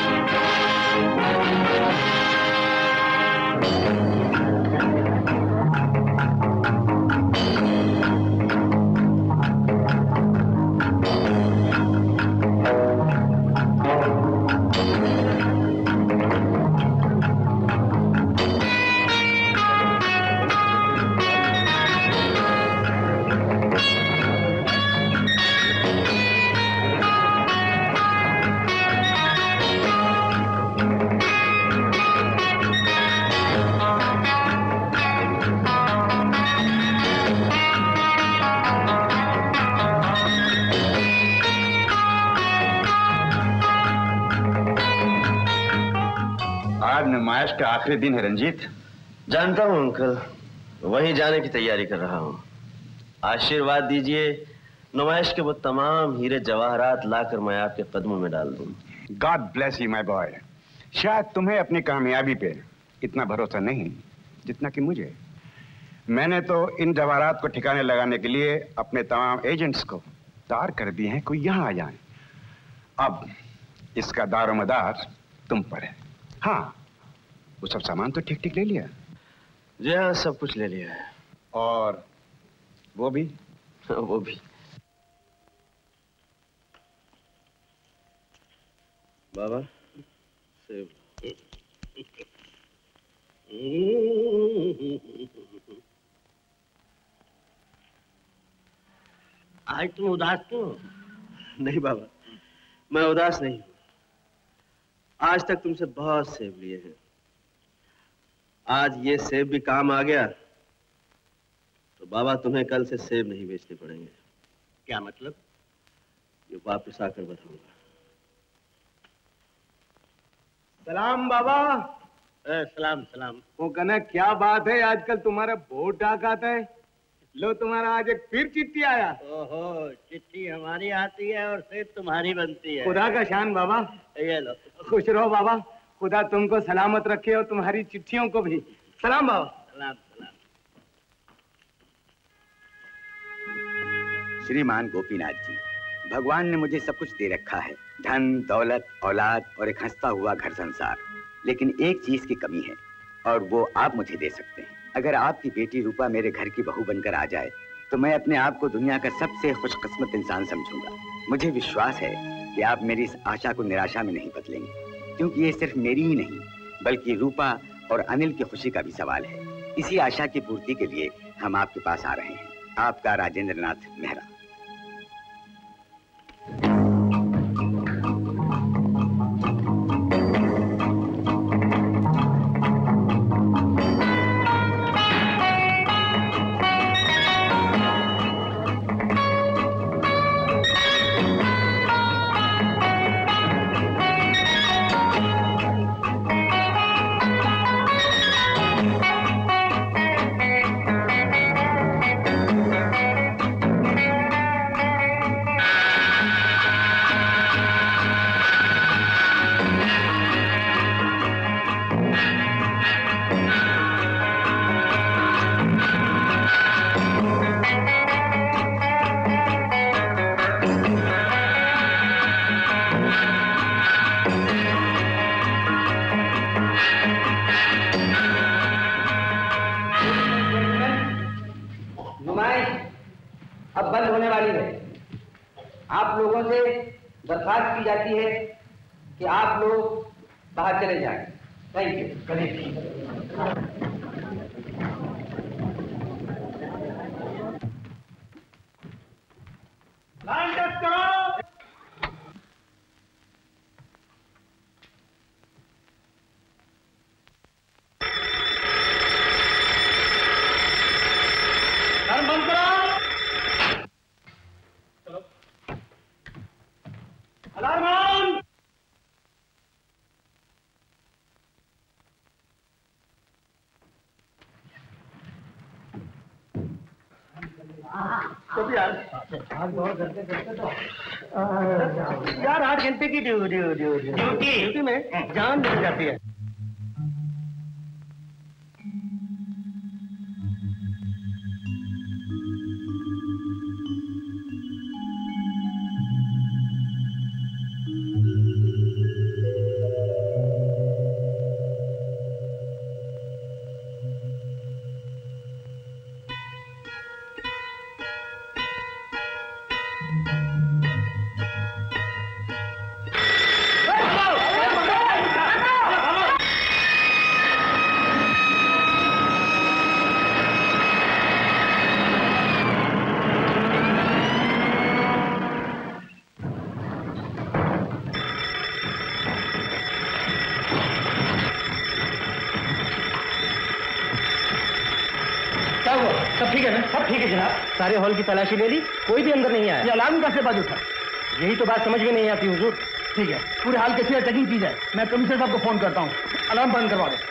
नुमाइश का आखिरी दिन है रंजीत। जानता हूं अंकल, वहीं जाने की तैयारी कर रहा हूं। आशीर्वाद दीजिए, नुमाइश के वो तमाम हीरे जवाहरात लाकर मैं आपके कदमों में डाल दूं। God bless you my boy. शायद तुम्हें अपनी कामयाबी पे इतना भरोसा नहीं जितना कि मुझे। मैंने तो इन जवाहरात को ठिकाने लगाने के लिए अपने तमाम एजेंट्स को तार कर दिए हैं, कोई यहां आ जाए। अब इसका दारोमदार तुम पर है। हाँ, वो सब सामान तो ठीक ठीक ले लिया? जी हाँ, सब कुछ ले लिया है। और वो भी? वो भी। बाबा सेब। आज तुम उदास क्यों? नहीं बाबा, मैं उदास नहीं हूं। आज तक तुमसे बहुत सेब लिए हैं। आज ये सेब भी काम आ गया तो बाबा तुम्हें कल से सेब नहीं बेचने पड़ेंगे। क्या मतलब? ये वापस आकर बताऊंगा। सलाम बाबा। सलाम सलाम। वो कहना क्या बात है, आजकल तुम्हारा बहुत डाक आता है। लो तुम्हारा आज एक फिर चिट्ठी आया। ओहो, चिट्ठी हमारी आती है और सेब तुम्हारी बनती है। खुदा का शान बाबा। ये लो। खुश रहो बाबा, खुदा तुमको सलामत रखे और तुम्हारी चिट्ठियों को भी। सलाम बाबा। सलाम सलाम। श्रीमान गोपीनाथ जी, भगवान ने मुझे सब कुछ दे रखा है, धन दौलत औलाद और एक हंसता हुआ घर संसार। लेकिन एक चीज की कमी है और वो आप मुझे दे सकते हैं। अगर आपकी बेटी रूपा मेरे घर की बहू बनकर आ जाए तो मैं अपने आप को दुनिया का सबसे खुशकिस्मत इंसान समझूंगा। मुझे विश्वास है कि आप मेरी इस आशा को निराशा में नहीं बदलेंगे, क्योंकि ये सिर्फ मेरी ही नहीं बल्कि रूपा और अनिल की खुशी का भी सवाल है। इसी आशा की पूर्ति के लिए हम आपके पास आ रहे हैं। आपका राजेंद्र नाथ मेहरा। लोगों से दरखास्त की जाती है कि आप लोग बाहर चले जाएं। Thank you. लाइन टेस्ट करो। लाइन बंद करो। Alarm on. तो यार यार 8 घंटे की ड्यूटी में जान निकल जाती है। सारे हॉल की तलाशी ले ली, कोई भी अंदर नहीं आया। ये अलार्म कैसे बाजू था? यही तो बात समझ में नहीं आती हुजूर। ठीक है, पूरे हाल की चेकिंग की जाए। मैं कमिश्नर साहब को फोन करता हूँ, अलार्म बंद करवा दो।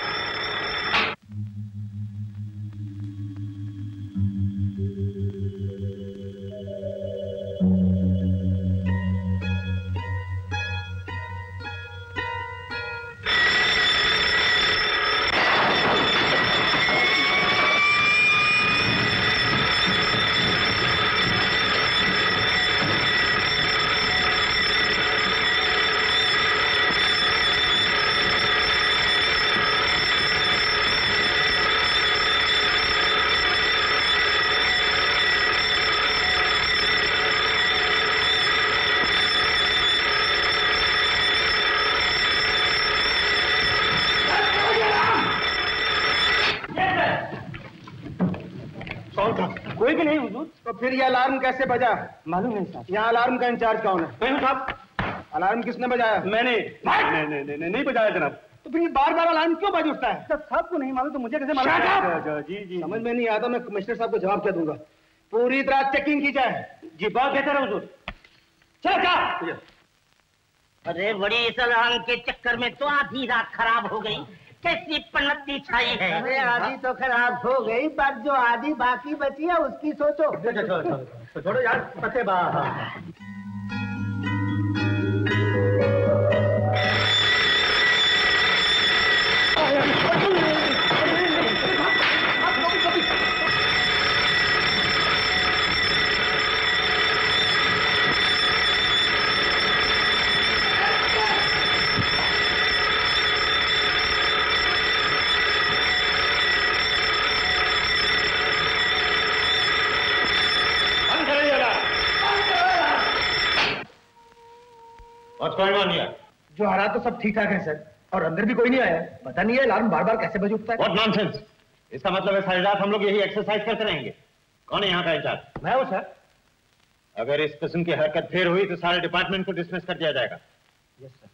कोई भी नहीं हुजूर। तो फिर ये अलार्म कैसे बजा? मालूम नहीं साहब। यहाँ अलार्म का इंचार्ज कौन है? मैं हूँ साहब। अलार्म किसने बजाया? मैंने। नहीं बजाया जनाब। तो फिर बार बार अलार्म क्यों बज उठता है? साहब को नहीं मालूम तो मुझे कैसे मालूम? जी समझ में नहीं आता। मैं कमिश्नर साहब को जवाब क्या दूंगा? पूरी तरह चेकिंग की जाए। जी बहुत बेहतर है हुजूर। चलो। अरे बड़ी इस अलार्म के चक्कर में तो आधी रात खराब हो गई। कैसी पन्नती छाई है। अरे आधी तो खराब हो गई, पर जो आधी बाकी बची है उसकी सोचो। छोड़ो यार, पते बाहर। जो हालात तो सब ठीक ठाक है सर, और अंदर भी कोई नहीं आया। पता नहीं है अलार्म बार बार कैसे बज उठता है। What nonsense! इसका मतलब है सारी रात हम लोग यही एक्सरसाइज करते रहेंगे। कौन है यहाँ का इंचार्ज? मैं हूँ सर। अगर इस किस्म की हरकत फिर हुई तो सारे डिपार्टमेंट को डिसमिस कर दिया जाएगा। Yes sir.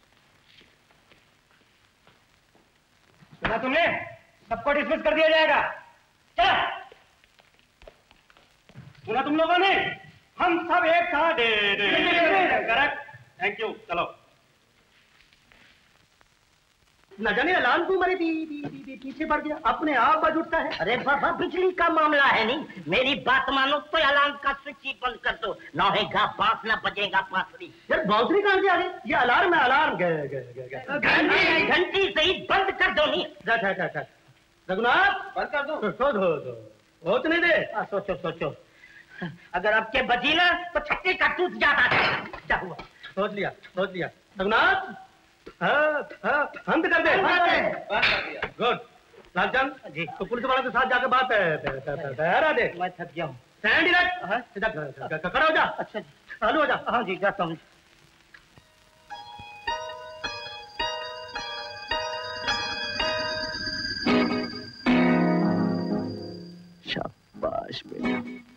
सुना तुमने? सबको डिसमिस कर दिया जाएगा। चलो। सुना तुम लोगों ने? हम सब एक साथ। करेक्ट। Thank you. चलो। न जाने अलार्म क्यों मेरे पीछे पड़ गया, अपने आप बज उठता है। अरे बाबा बिजली का मामला है नहीं, मेरी बात मानो तो अलार्म का स्विच ही बंद कर दो। न होगा बांस न बजेगा बांसुरी। यार बांसुरी कहाँ से आ गई? ये अलार्म है, अलार्म। घंटी से ही बंद कर दो। नहीं रघुनाथ बंद कर दो। सोच नहीं दे। सोचो सोचो, अगर आपके बजी ना तो छक्के का टूट जाता है। क्या हुआ? सोच लिया रघुनाथ। बंद कर दे। गुड। लालचंद जी, तो पुलिस वाले के साथ जाकर बात है। दे। मैं थक गया हूँ। खड़ा हो जा। अच्छा चालू हो जा। हाँ जी जाता हूँ। शाबाश बेटा।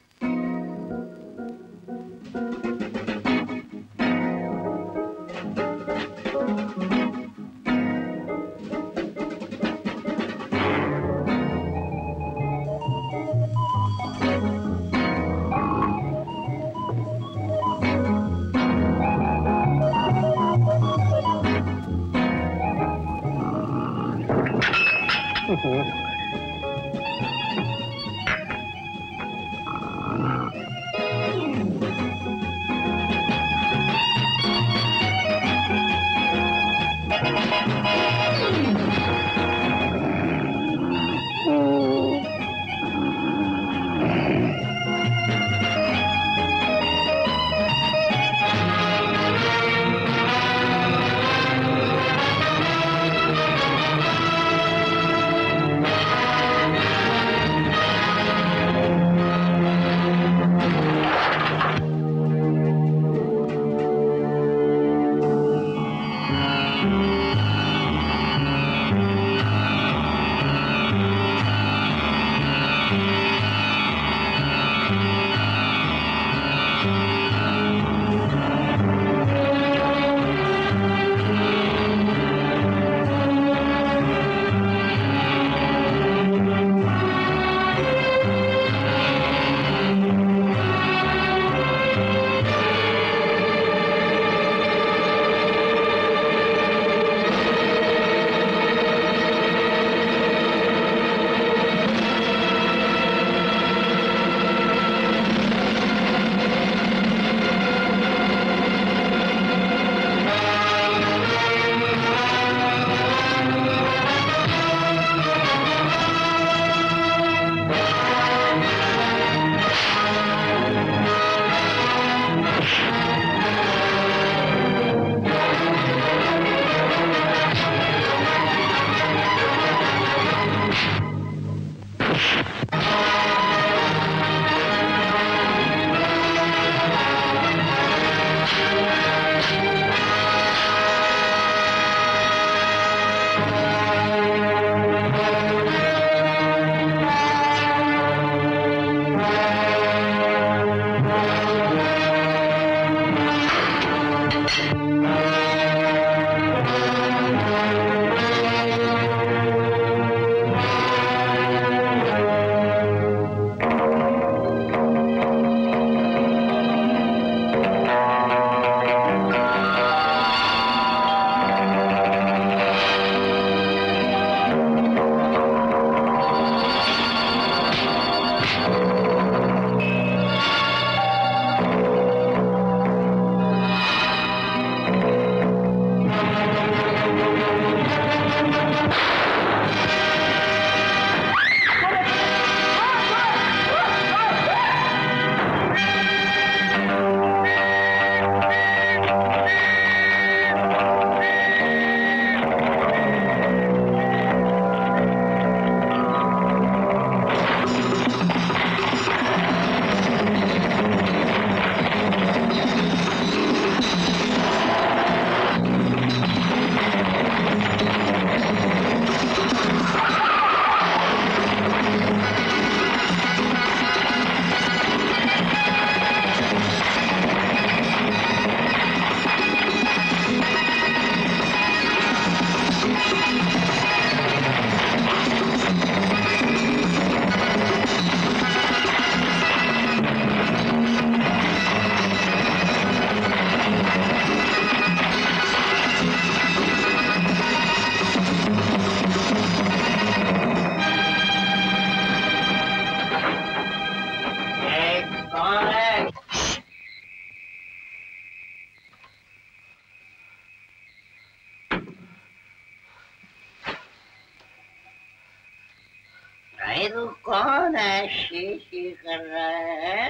भाई तू कौन है? शी शी कर रहा है।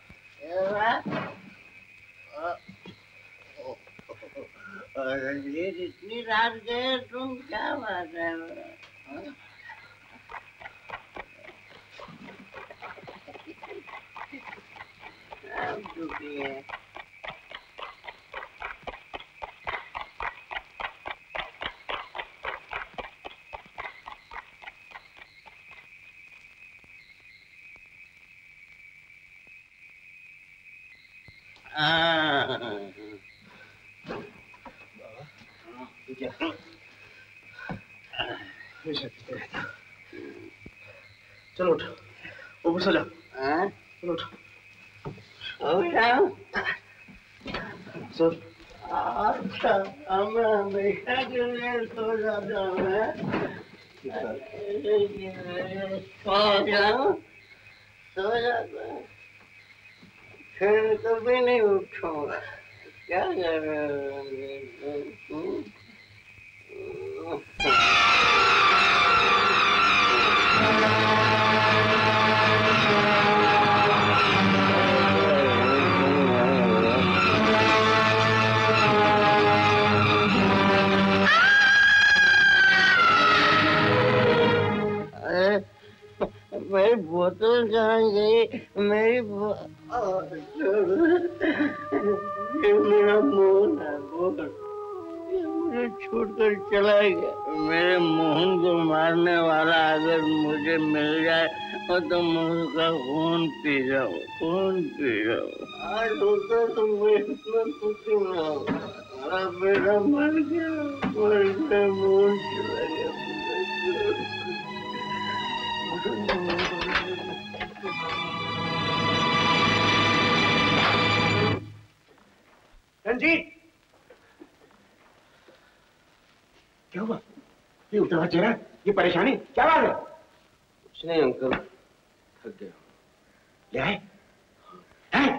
रंजीत इतनी रात गए तुम, क्या बात है? थक चुकी है। चलो उठ, ऊपर सो जा। चलो उठ। सो जाऊं? सो। अच्छा, मैं हमेशा के लिए सो जाता हूँ। सो जाऊं? सो जाता हूँ, फिर कभी नहीं उठूंगा। क्या कर रहे हो? मेरी बोतल कहाँ गई? मेरी मेरा मोहन है, मोहन मुझे छोड़कर चला गया। मेरे मोहन को मारने वाला अगर मुझे मिल जाए तो मैं उसका खून पी जाऊँ, खून पी जाऊँ। आज होता तो मैं इतना दुखी ना होता। मेरा मर गया, मोहन चला गया। रंजीत, क्या हुआ? ये उतना चेहरा, ये परेशानी, क्या बात है? कुछ नहीं अंकल, थक गया। ले आए? हैं?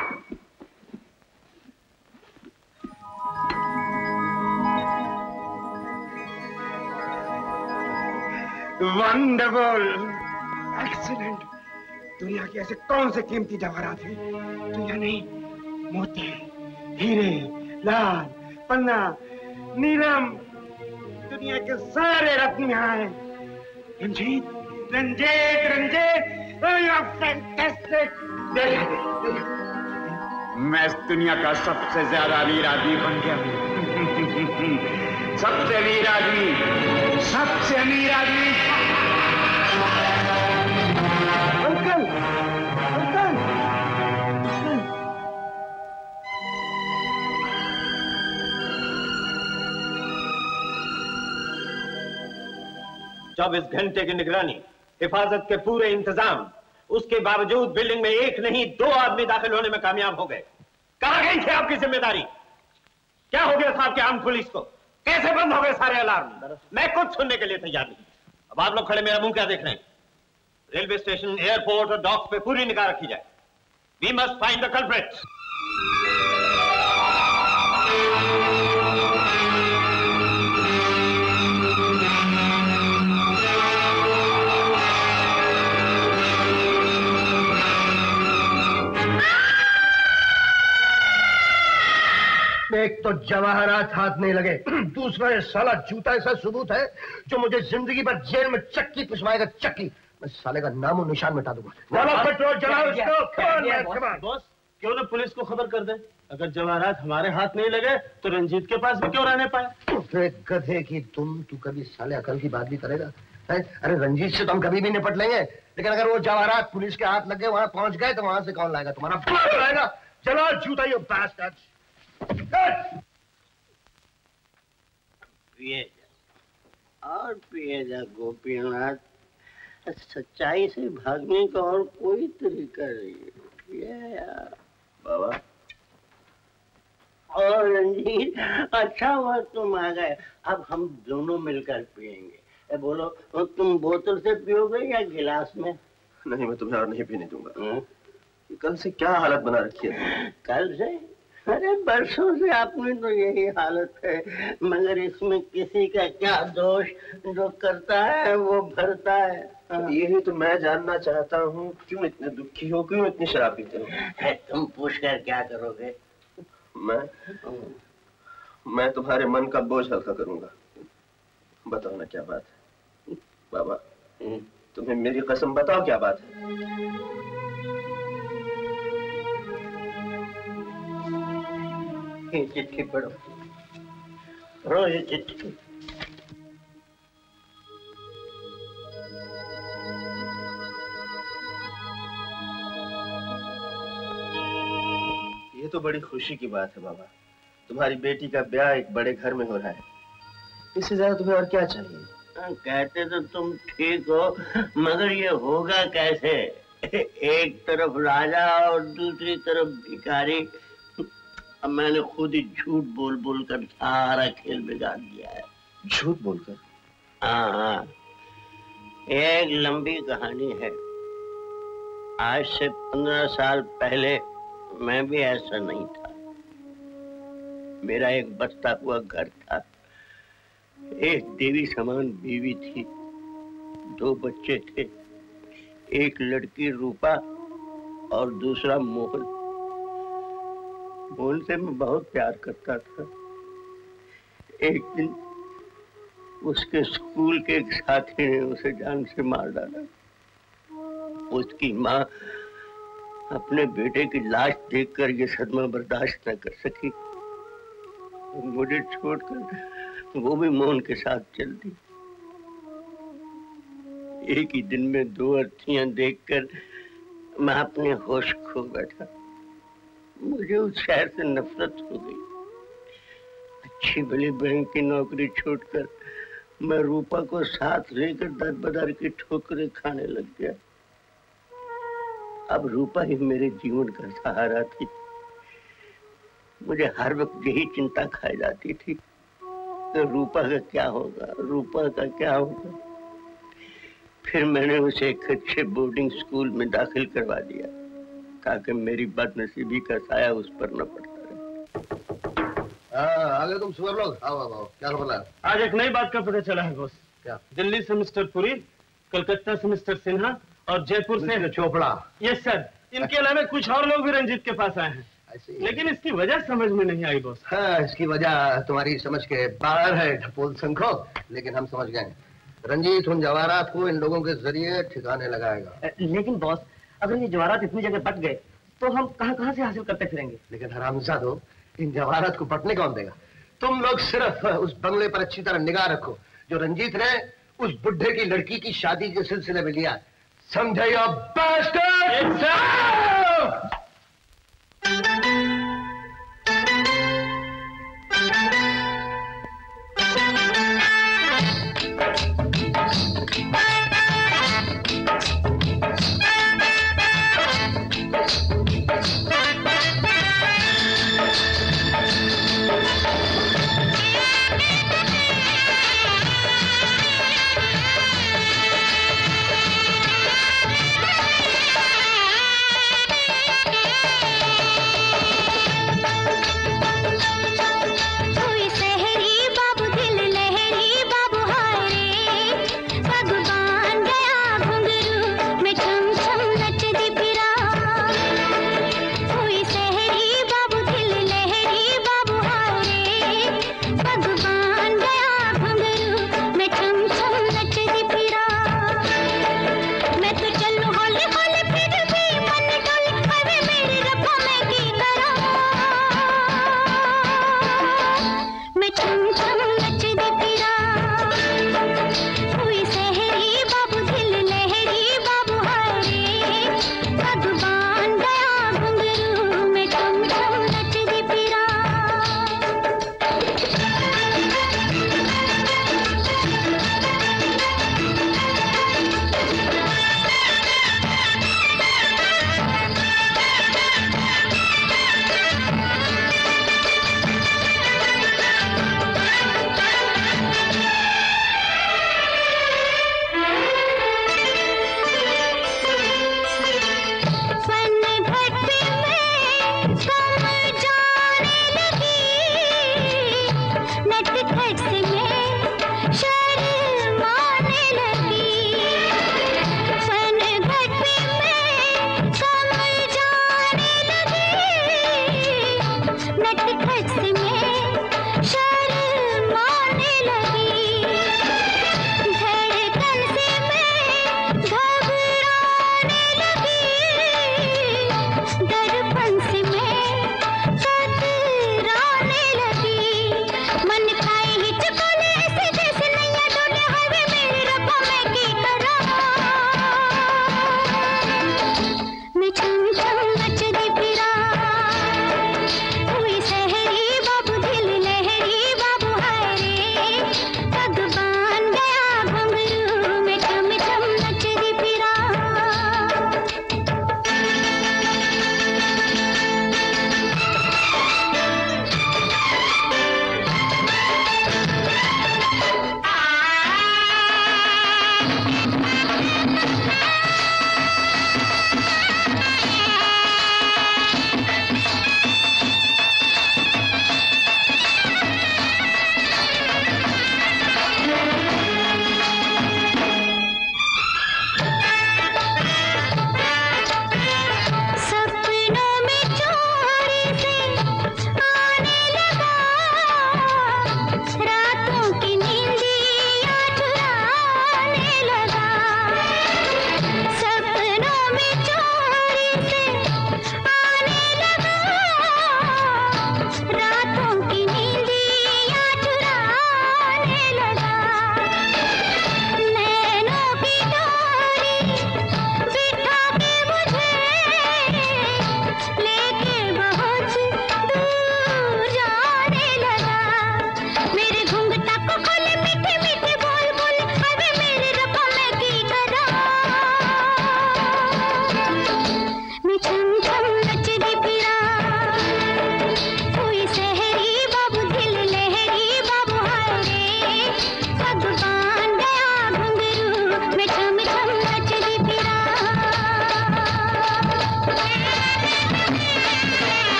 Wonderful, excellent. दुनिया के ऐसे कौन से कीमती जवाहरात हैं जो यहाँ नहीं? मोती, हीरे, लाल, पन्ना, नीलम, दुनिया के सारे रत्न यहाँ हैं। रंजीत, रंजीत, रंजीत, फैंटास्टिक। मैं इस दुनिया का सबसे ज्यादा अमीर आदमी बन गया हूँ। सबसे अमीर आदमी, सबसे अमीर आदमी। अंकल, अंकल, चौबीस घंटे की निगरानी, हिफाजत के पूरे इंतजाम, उसके बावजूद बिल्डिंग में एक नहीं 2 आदमी दाखिल होने में कामयाब हो गए। कहां गई थी आपकी जिम्मेदारी? क्या हो गया था आपके आर्म पुलिस को? कैसे बंद हो गए सारे अलार्म? मैं कुछ सुनने के लिए तैयार नहीं। अब आप लोग खड़े मेरा मुंह क्या देख रहे हैं? रेलवे स्टेशन, एयरपोर्ट और डॉक्स पे पूरी निगाह रखी जाए। We must find the culprits. एक तो जवाहरात हाथ नहीं लगे, दूसरा ये साला जूता ऐसा सबूत है जो मुझे जिंदगी भर जेल में चक्की पिसवाएगा, चक्की। मैं साले का नामो निशान मिटा दूंगा। चलो पेट्रोल जलाओ इसको। बॉस, क्यों ना पुलिस को खबर कर दे? अगर जवाहरात हमारे हाथ नहीं लगे तो रंजीत के पास भी क्यों रहने पाए? एक गधे की तू कभी साले अकल की बात भी करेगा? अरे रंजीत से तो हम कभी भी निपट लेंगे, लेकिन अगर वो जवाहरात पुलिस के हाथ लग गए, वहां पहुंच गए, तो वहां से कौन लाएगा? तुम्हारा बाप लाएगा। चलो जूता ये बास्टर्ड। पिए जा और पिए जा गोपीनाथ, सच्चाई से भागने का और कोई तरीका नहीं है। बाबा और रंजीत, अच्छा हुआ तुम आ गए। अब हम दोनों मिलकर पिएंगे। बोलो, तुम बोतल से पियोगे या गिलास में? नहीं, मैं तुम्हें और नहीं पीने दूंगा। कल से क्या हालत बना रखी है? कल से? अरे बरसों से आपने तो यही हालत है, मगर इसमें किसी का क्या दोष? जो करता है वो भरता है। यही तो मैं जानना चाहता हूँ, क्यों इतने दुखी हो, क्यों इतनी शराब पीते हो? तुम पूछकर क्या करोगे? मैं तुम्हारे मन का बोझ हल्का करूंगा। बताओ ना क्या बात है? बाबा, तुम्हें मेरी कसम बताओ क्या बात है? ये चिट्ठी पढ़ो, पढ़ो ये चिट्ठी। ये तो बड़ी खुशी की बात है बाबा। तुम्हारी बेटी का ब्याह एक बड़े घर में हो रहा है, इससे ज्यादा तुम्हें और क्या चाहिए? कहते तो तुम ठीक हो, मगर ये होगा कैसे? एक तरफ राजा और दूसरी तरफ भिखारी। अब मैंने खुद ही झूठ बोल बोल कर सारा खेल बिगाड़ दिया है। झूठ बोलकर? हाँ, एक लंबी कहानी है। आज से 15 साल पहले मैं भी ऐसा नहीं था। मेरा एक बसता हुआ घर था, एक देवी समान बीवी थी, 2 बच्चे थे, एक लड़की रूपा और दूसरा मोहन। मोहन से मैं बहुत प्यार करता था। एक दिन उसके स्कूल के एक साथी ने उसे जान से मार डाला। उसकी माँ अपने बेटे की लाश देखकर ये सदमा बर्दाश्त न कर सकी, मुझे छोड़कर वो भी मोहन के साथ चल दी। एक ही दिन में 2 अर्थियां देखकर मैं अपने होश खो बैठा। मुझे उस शहर से नफरत हो गई। अच्छी भली बैंक की नौकरी छोड़कर मैं रूपा को साथ लेकर दर बदर की ठोकरें खाने लग गया। अब रूपा ही मेरे जीवन का सहारा थी। मुझे हर वक्त यही चिंता खाई जाती थी कि रूपा का क्या होगा, रूपा का क्या होगा। फिर मैंने उसे एक अच्छे बोर्डिंग स्कूल में दाखिल करवा दिया ताकि मेरी बदनसीबी का साया उस पर न पड़ता रहे। आगे तुम सुअर लोग, आओ आओ आओ, क्या खबर है? आज एक नई बात का पता चला है बॉस। क्या? दिल्ली से मिस्टर पुरी, कलकत्ता से मिस्टर सिन्हा और जयपुर से चोपड़ा। यस सर, इनके अलावा कुछ और लोग भी रंजीत के पास आए हैं। लेकिन इसकी वजह समझ में नहीं आई बॉस। हाँ, इसकी वजह तुम्हारी समझ के बाहर है ढपोल संखो, लेकिन हम समझ गए। रंजीत उन जवाहरात को इन लोगों के जरिए ठिकाने लगाएगा। लेकिन बॉस, अगर ये जवाहरात इतनी जगह बट गए तो हम कहाँ से हासिल करते फिरेंगे? लेकिन हरामजादो, इन जवाहरात को बटने कौन देगा? तुम लोग सिर्फ उस बंगले पर अच्छी तरह निगाह रखो जो रंजीत ने उस बुढ़े की लड़की की शादी के सिलसिले में लिया। समझे यो बास्टर्ड?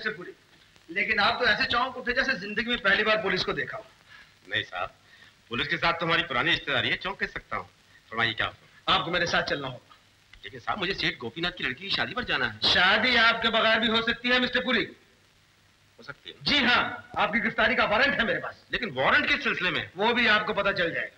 मिस्टर पुरी, लेकिन आप तो ऐसे चौंक उठे जैसे जिंदगी में पहली बार पुलिस को देखा हो। नहीं साहब, पुलिस के साथ तुम्हारी पुरानी रिश्तेदारी है, चौंक कैसे सकता हूँ। फरमाइए क्या हुआ? आपको मेरे साथ चलना होगा। लेकिन साहब मुझे सेठ गोपीनाथ की लड़की की शादी पर जाना है। शादी आपके बगैर भी हो सकती है मिस्टर पुरी। हो सकती है? जी हाँ, आपकी गिरफ्तारी का वारंट है मेरे पास। लेकिन वारंट किस सिलसिले में? वो भी आपको पता चल जाएगा।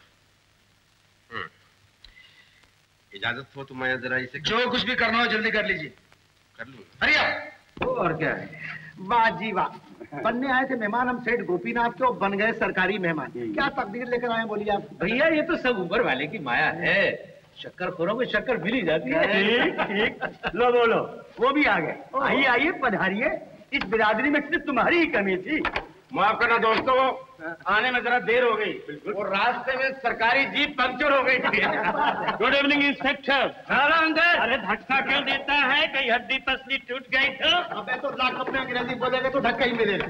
इजाजत हो तो मैं जरा इसे जो कुछ भी करना हो जल्दी कर लीजिए। कर लूँ। हरिया। और क्या है? वाह जी वाह, बनने आए थे मेहमान हम सेठ गोपीनाथ के, बन गए सरकारी मेहमान। क्या तकदीर लेकर आए बोलिए आप? भैया ये तो सब ऊपर वाले की माया है, शक्कर खोरों को शक्कर मिल ही जाती है। ठीक ठीक, लो बोलो, वो भी आ गए। आइए आइए पधारिए, इस बिरादरी में सिर्फ तुम्हारी ही कमी थी। माफ करना दोस्तों, आने में जरा देर हो गई और रास्ते में सरकारी जीप पंक्चर हो गई थी। Good evening inspector. अंदर। अरे धक्का क्यों देता है, कहीं हड्डी पसली टूट गई तो? अबे तो लाख अपने अंग्रेजी बोलेगा तो धक्का ही मिलेगा।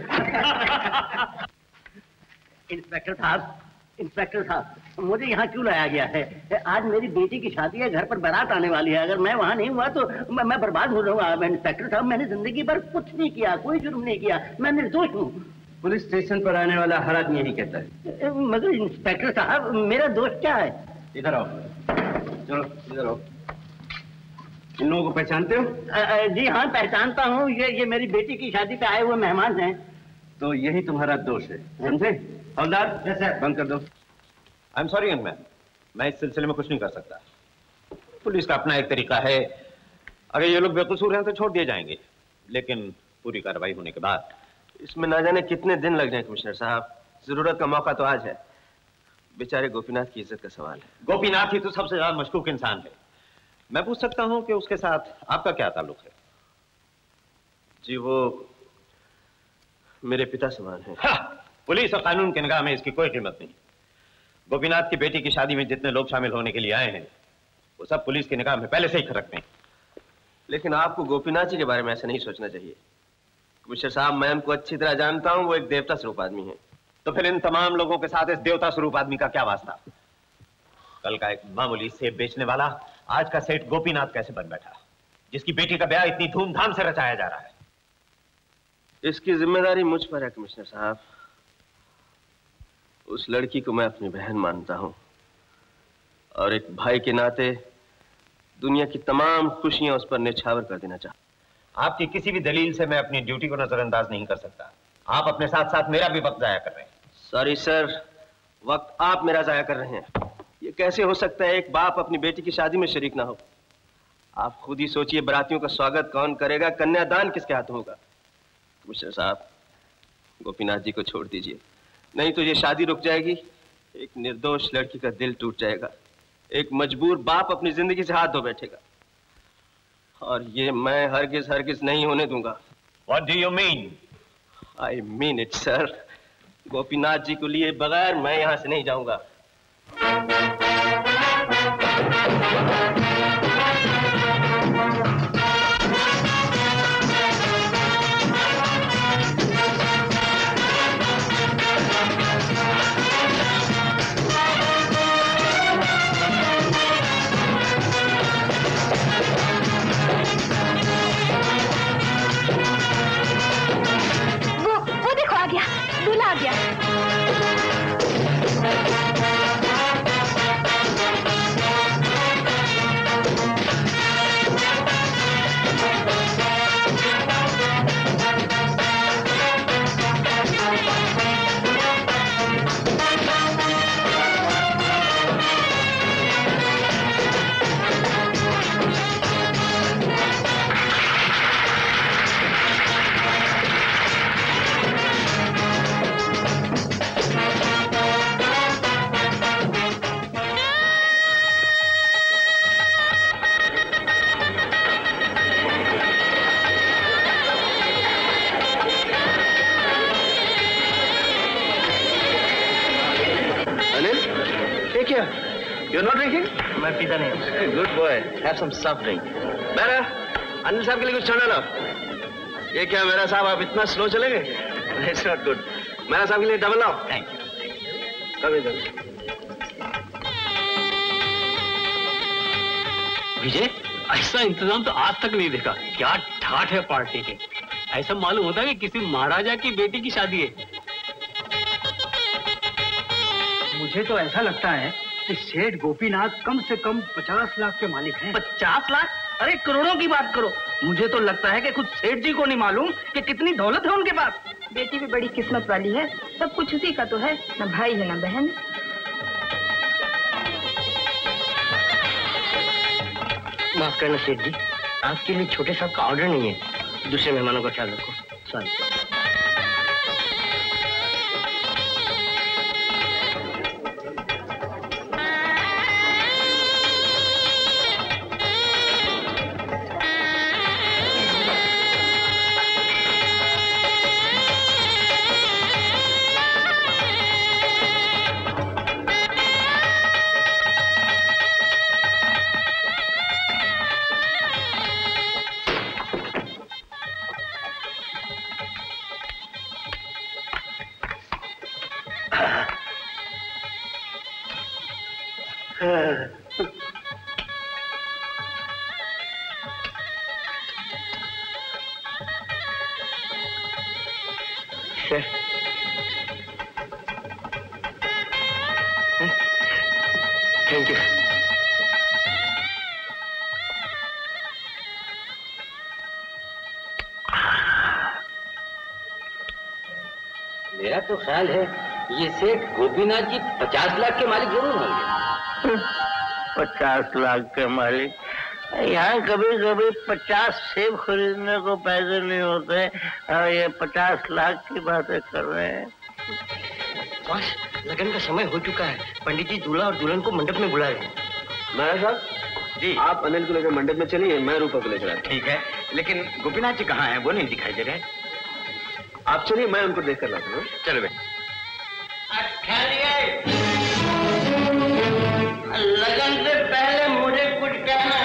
इंस्पेक्टर साहब, मुझे यहाँ क्यों लाया गया है? आज मेरी बेटी की शादी है, घर पर बारात आने वाली है। अगर मैं वहाँ नहीं हुआ तो मैं बर्बाद हो जाऊंगा। इंस्पेक्टर साहब, मैंने जिंदगी भर कुछ नहीं किया, कोई जुर्म नहीं किया, मैं निर्दोष हूँ। पुलिस स्टेशन पर आने वाला हर आदमी यही कहता है। मगर इंस्पेक्टर साहब, मेरा दोष क्या है? इधर आओ, चलो इधर आओ। इन लोगों को पहचानते हो? जी हाँ, पहचानता हूँ। ये मेरी बेटी की शादी पे आए हुए मेहमान हैं। तो यही तुम्हारा दोष है, समझे? हवलदार, बंद कर दो। I am sorry young man, मैं इस सिलसिले में कुछ नहीं कर सकता। पुलिस का अपना एक तरीका है, अगर ये लोग बेकसूर हैं तो छोड़ दिए जाएंगे, लेकिन पूरी कार्रवाई होने के बाद। इसमें ना जाने कितने दिन लग जाए कमिश्नर साहब, जरूरत का मौका तो आज है। बेचारे गोपीनाथ की इज्जत का सवाल है। गोपीनाथ ही तो सबसे ज्यादा मशकूक इंसान है। मैं पूछ सकता हूं कि उसके साथ आपका क्या ताल्लुक है? जी वो मेरे पिता समान है। पुलिस और कानून की निगाह में इसकी कोई कीमत नहीं। गोपीनाथ की बेटी की शादी में जितने लोग शामिल होने के लिए आए हैं वो सब पुलिस की निगाह में पहले से ही खटकते हैं। लेकिन आपको गोपीनाथ जी के बारे में ऐसा नहीं सोचना चाहिए। कमिश्नर साहब, मैं उनको अच्छी तरह जानता हूं, वो एक देवता स्वरूप आदमी है। तो फिर इन तमाम लोगों के साथ इस देवता स्वरूप आदमी का क्या वास्ता? कल का एक मामूली सेब बेचने वाला आज का सेठ गोपीनाथ कैसे बन बैठा, जिसकी बेटी का ब्याह इतनी धूमधाम से रचाया जा रहा है? इसकी जिम्मेदारी मुझ पर है कमिश्नर साहब। उस लड़की को मैं अपनी बहन मानता हूं और एक भाई के नाते दुनिया की तमाम खुशियां उस पर निछावर कर देना चाहता। आपकी किसी भी दलील से मैं अपनी ड्यूटी को नजरअंदाज नहीं कर सकता। आप अपने साथ साथ मेरा भी वक्त जाया कर रहे हैं। सॉरी सर, वक्त आप मेरा जाया कर रहे हैं। ये कैसे हो सकता है एक बाप अपनी बेटी की शादी में शरीक ना हो? आप खुद ही सोचिए, बारातियों का स्वागत कौन करेगा, कन्यादान किसके हाथ होगा? कमिश्नर साहब, गोपीनाथ जी को छोड़ दीजिए, नहीं तो ये शादी रुक जाएगी, एक निर्दोष लड़की का दिल टूट जाएगा, एक मजबूर बाप अपनी जिंदगी से हाथ धो बैठेगा, और ये मैं हरगिज नहीं होने दूंगा। What do you mean? I mean it, sir. Gopinath ji को लिए बगैर मैं यहाँ से नहीं जाऊंगा। वो देखो आ गया, दूल्हा आ गया। You're not drinking? मैं पीता नहीं हूँ। Good boy. Have some soft drink. मेरा अनिल साहब के लिए कुछ ठंडा लाओ। ये क्या मेरा साहब, आप इतना स्लो चलेंगे? It's not good. मेरा साहब के लिए डबल लाओ। Thank you. कभी इधर। विजय, ऐसा इंतजाम तो आज तक नहीं देखा। क्या ठाठ है पार्टी के। ऐसा मालूम होता है कि किसी महाराजा की बेटी की शादी है। मुझे तो ऐसा लगता है कि सेठ गोपीनाथ कम से कम 50 लाख के मालिक हैं। 50 लाख? अरे करोड़ों की बात करो। मुझे तो लगता है कि खुद सेठ जी को नहीं मालूम कि कितनी दौलत है उनके पास। बेटी भी बड़ी किस्मत वाली है, सब कुछ उसी का तो है, न भाई है न बहन। माफ करना सेठ जी, आपके लिए छोटे साहब का ऑर्डर नहीं है। दूसरे मेहमानों का ख्याल रखो। सॉरी। Thank you. मेरा तो ख्याल है ये सेठ गोपीनाथ जी 50 लाख के मालिक जरूर होंगे। 50 लाख के मालिक? यहाँ कभी कभी 50 सेब खरीदने को पैसे नहीं होते और ये 50 लाख की बातें कर रहे हैं। बॉस, लगन का समय हो चुका है। पंडित जी दूल्हा और दुल्हन को मंडप में बुला रहे हैं। महाराज साहब जी, आप अनिल को लेकर मंडप में चलिए, मैं रूपा को लेकर आता हूं। ठीक है, लेकिन गोपीनाथ जी कहाँ हैं? वो नहीं दिखाई दे रहे। आप चलिए, मैं उनको देख कर लाता हूँ। चलो भाई। लगन से पहले मुझे कुछ कहना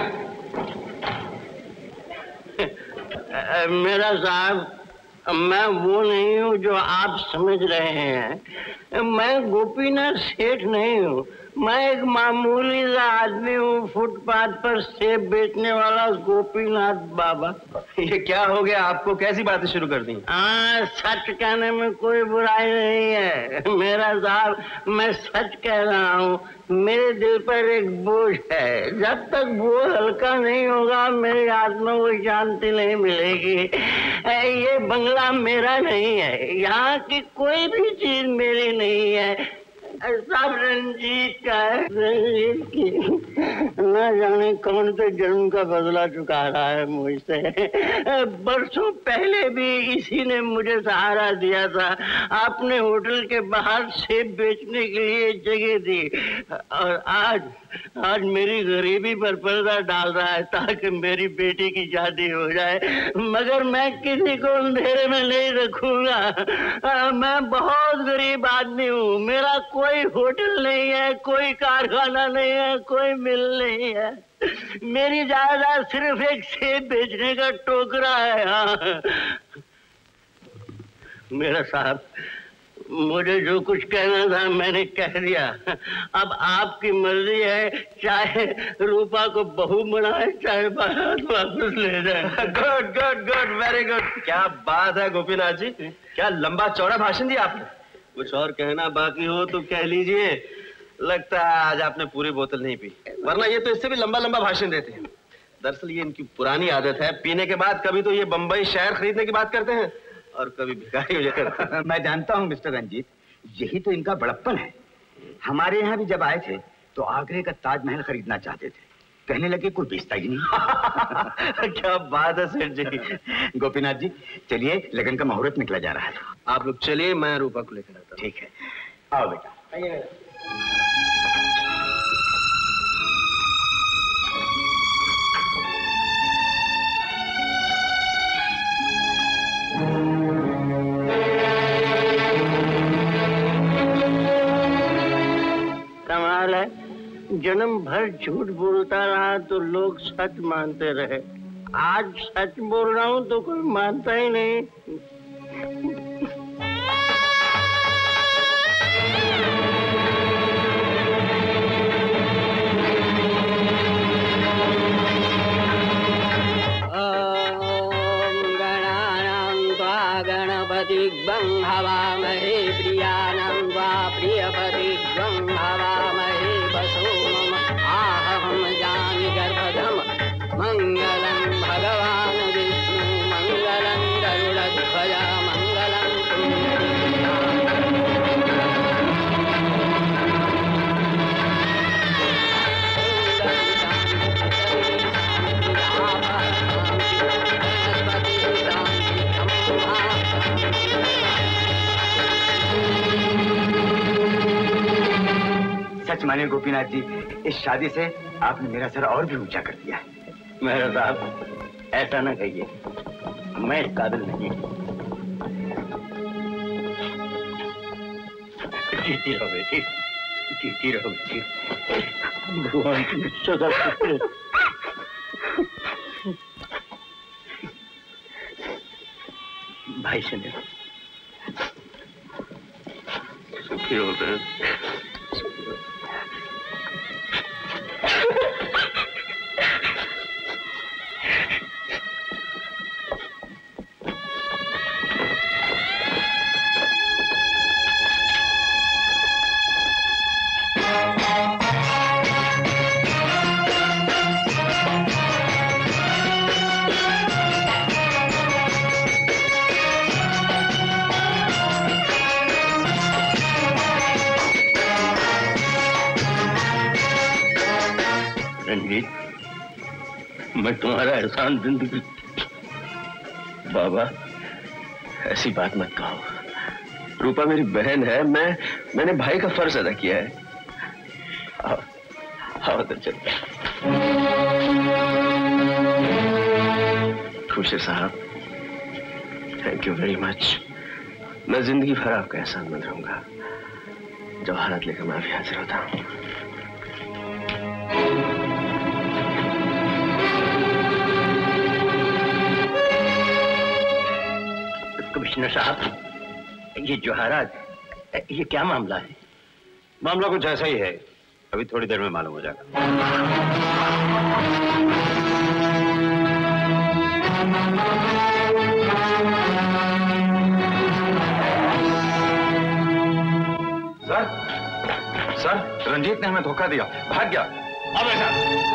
है। मेरा साहब, मैं वो नहीं हूँ जो आप समझ रहे हैं। मैं गोपीनाथ सेठ नहीं हूँ। मैं एक मामूली सा आदमी हूँ, फुटपाथ पर सेब बेचने वाला गोपीनाथ बाबा। ये क्या हो गया आपको? कैसी बातें शुरू कर दी? सच कहने में कोई बुराई नहीं है मेरा साहब, मैं सच कह रहा हूँ। मेरे दिल पर एक बोझ है, जब तक वो हल्का नहीं होगा मेरी आत्मा को शांति नहीं मिलेगी। ये बंगला मेरा नहीं है, यहाँ की कोई भी चीज मेरी नहीं है, सब रंजीत का है। रंजीत की न जाने कौन से जन्म का बदला चुका रहा है मुझसे। बरसों पहले भी इसी ने मुझे सहारा दिया था। आपने होटल के बाहर सेब बेचने के लिए जगह दी और आज मेरी गरीबी पर पर्दा डाल रहा है ताकि मेरी बेटी की शादी हो जाए। मगर मैं किसी को अंधेरे में नहीं रखूंगा। मैं बहुत गरीब आदमी हूँ। मेरा कोई होटल नहीं है, कोई कारखाना नहीं है, कोई मिल नहीं है। मेरी जायदाद सिर्फ एक सेब बेचने का टोकरा है। हाँ मेरा साहब, मुझे जो कुछ कहना था मैंने कह दिया। अब आपकी मर्जी है, चाहे रूपा को बहू बनाए, चाहे बारात वापस ले जाए। Good good good, very good. क्या बात है गोपीनाथ जी, क्या लंबा चौड़ा भाषण दिया आपने। कुछ और कहना बाकी हो तो कह लीजिए। लगता है आज आपने पूरी बोतल नहीं पी, वरना ये तो इससे भी लंबा लंबा भाषण देते हैं। दरअसल ये इनकी पुरानी आदत है, पीने के बाद कभी तो ये बंबई शहर खरीदने की बात करते हैं और कभी भिखारी हो जाते। मैं जानता हूँ मिस्टर रंजीत, यही तो इनका बड़प्पन है। हमारे यहाँ भी जब आए थे तो आगरे का ताजमहल खरीदना चाहते थे, कहने लगे कोई बेचता ही नहीं। क्या बात है सेठ जी। गोपीनाथ जी चलिए, लगन का मुहूर्त निकला जा रहा है। आप लोग चलिए, मैं रूपा को लेकर आता हूँ। ठीक है, आओ बेटा। कमाल है, जन्म भर झूठ बोलता रहा तो लोग सच मानते रहे। आज सच बोल रहा हूँ तो कोई मानता ही नहीं। ओम गणानां हवामहे प्रियाणां वा प्रियपतिग्वं हवामहे वसो मम आहं जामि गर्भधम मंगलं भगवान् विष्णु मंगलं गरुडध्वज मंगलं सच मानिए गोपीनाथ जी, इस शादी से आपने मेरा सर और भी ऊंचा कर दिया है। मेहरा साहब, ऐसा ना कहिए, मैं इस काबिल नहीं। जीती रहो बेटी, जीती रहो बेटी। भगवान की सदा शुक्र। भाई सुनिए, सुखी हो गए। रंजीत, मैं तुम्हारा एहसान जिंदगी। बाबा, ऐसी बात मत कहो। रूपा मेरी बहन है, मैंने भाई का फर्ज अदा किया है। आओ तो चलते। खुश है साहब, थैंक यू वेरी मच। मैं जिंदगी भर आपका एहसानमंद रहूंगा। जवाहरात लेकर मैं अभी हाजिर होता हूँ। कमिश्नर साहब, ये जवाहरात, ये क्या मामला है? मामला कुछ ऐसा ही है, अभी थोड़ी देर में मालूम हो जाएगा। सर, रंजीत ने हमें धोखा दिया, भाग गया। अब ऐसा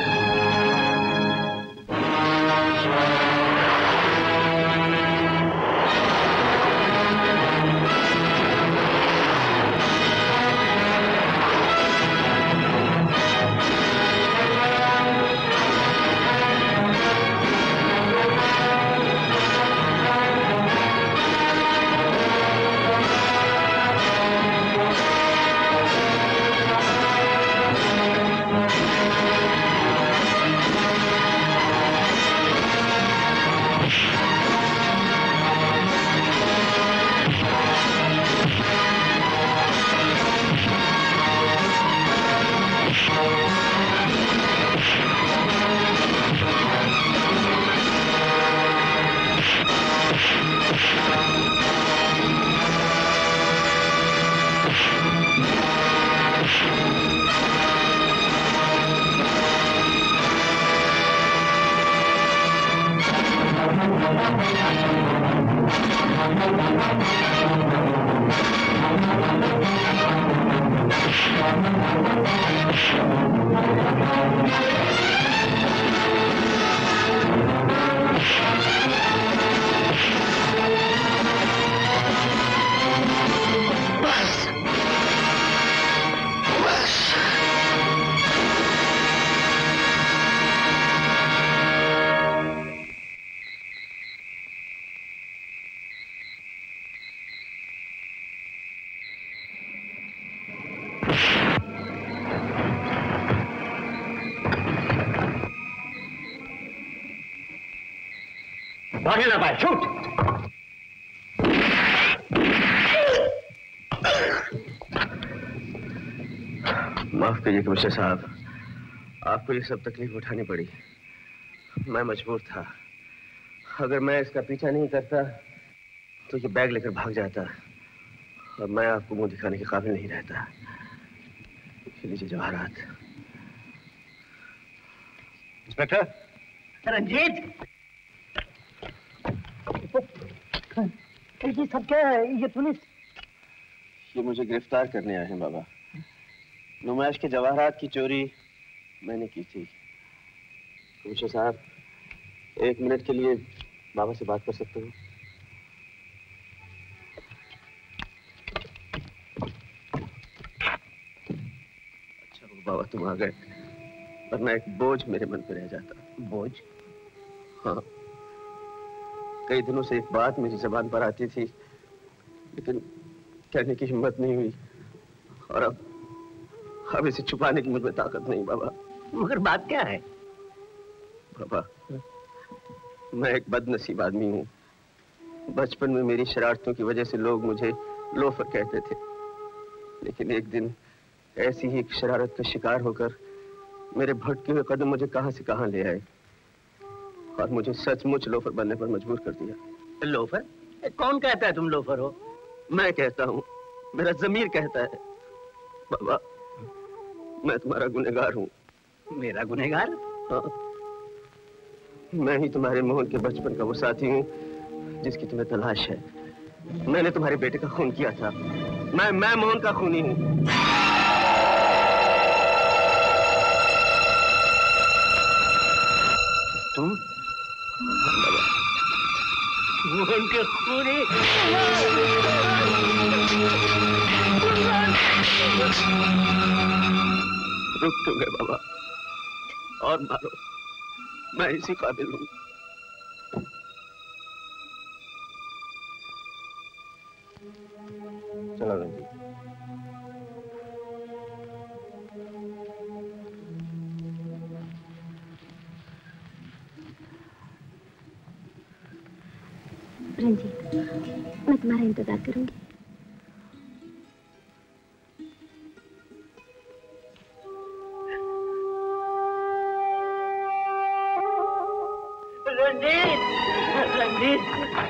भागे ना पाए, शूट। माफ कीजिए कमिश्नर साहब, आपको ये सब तकलीफ उठानी पड़ी। मैं मजबूर था। अगर मैं इसका पीछा नहीं करता तो ये बैग लेकर भाग जाता और मैं आपको मुंह दिखाने के काबिल नहीं रहता। लीजिए जवाहरात। इंस्पेक्टर। रंजीत, ये सब क्या है? ये पुलिस? ये मुझे गिरफ्तार करने आए हैं बाबा। नुमाइश के जवाहरात की चोरी मैंने की थी। कमिश्नर साहब, 1 मिनट के लिए बाबा से बात कर सकते हो? अच्छा वो बाबा तुम आ गए, वरना एक बोझ मेरे मन पे रह जाता। बोझ? हाँ, कई दिनों से एक बात मेरी ज़बान पर आती थी, लेकिन कहने की हिम्मत नहीं हुई, और अब इसे छुपाने की मुझे ताकत नहीं बाबा। मगर बात क्या है? बाबा, मैं एक बदनसीब आदमी हूँ। बचपन में मेरी शरारतों की वजह से लोग मुझे लोफर कहते थे, लेकिन एक दिन ऐसी ही एक शरारत का शिकार होकर मेरे भटके हुए कदम मुझे कहां से कहां ले आए और मुझे सचमुच लोफर बनने पर मजबूर कर दिया। लोफर? कौन कहता है तुम लोफर हो? मैं कहता हूँ, मेरा ज़मीर कहता है। बाबा, मैं तुम्हारा गुनहगार हूँ। मेरा गुनहगार? हाँ, मैं ही तुम्हारे मोहन के बचपन का वो साथी हूँ जिसकी तुम्हें तलाश है। मैंने तुम्हारे बेटे का खून किया था। मैं मोहन का खूनी हूँ। तुम मोहन के खूनी? रुक क्यों गए बाबा? और मारो, मैं इसी काबिल हूँ। चलो रंजीत। रंजीत, मैं तुम्हारा इंतजार करूंगी। रंजीत, रंजीत,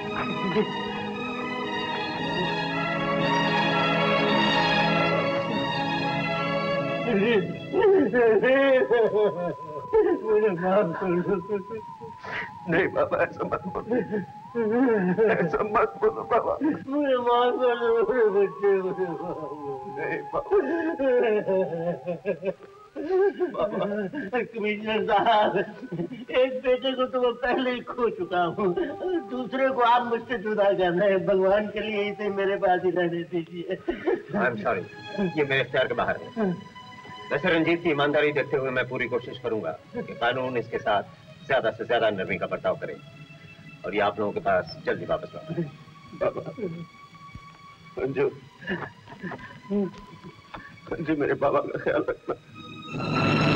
मुझे माफ कर दो। नहीं बाबा, ऐसा मत बोलो, ऐसा मत बोलो बाबा। मुझे माफ कर दो, मेरे बच्चे, मुझे नहीं बाबा। कमिश्नर साहब, एक बेटे को तो मैं पहले ही खो चुका हूँ, दूसरे को आप मुझसे जुदा करना है। भगवान के लिए इसे मेरे पास ही रहने दीजिए। आई एम सॉरी, ये मेरे इख्तियार के बाहर है। वैसे रंजीत की ईमानदारी देखते हुए मैं पूरी कोशिश करूंगा कि कानून इसके साथ ज्यादा से ज्यादा नरमी का बर्ताव करे और ये आप लोगों के पास जल्दी वापस लौटे। बाबा, अंजू, अंजू मेरे बाबा का ख्याल रखना।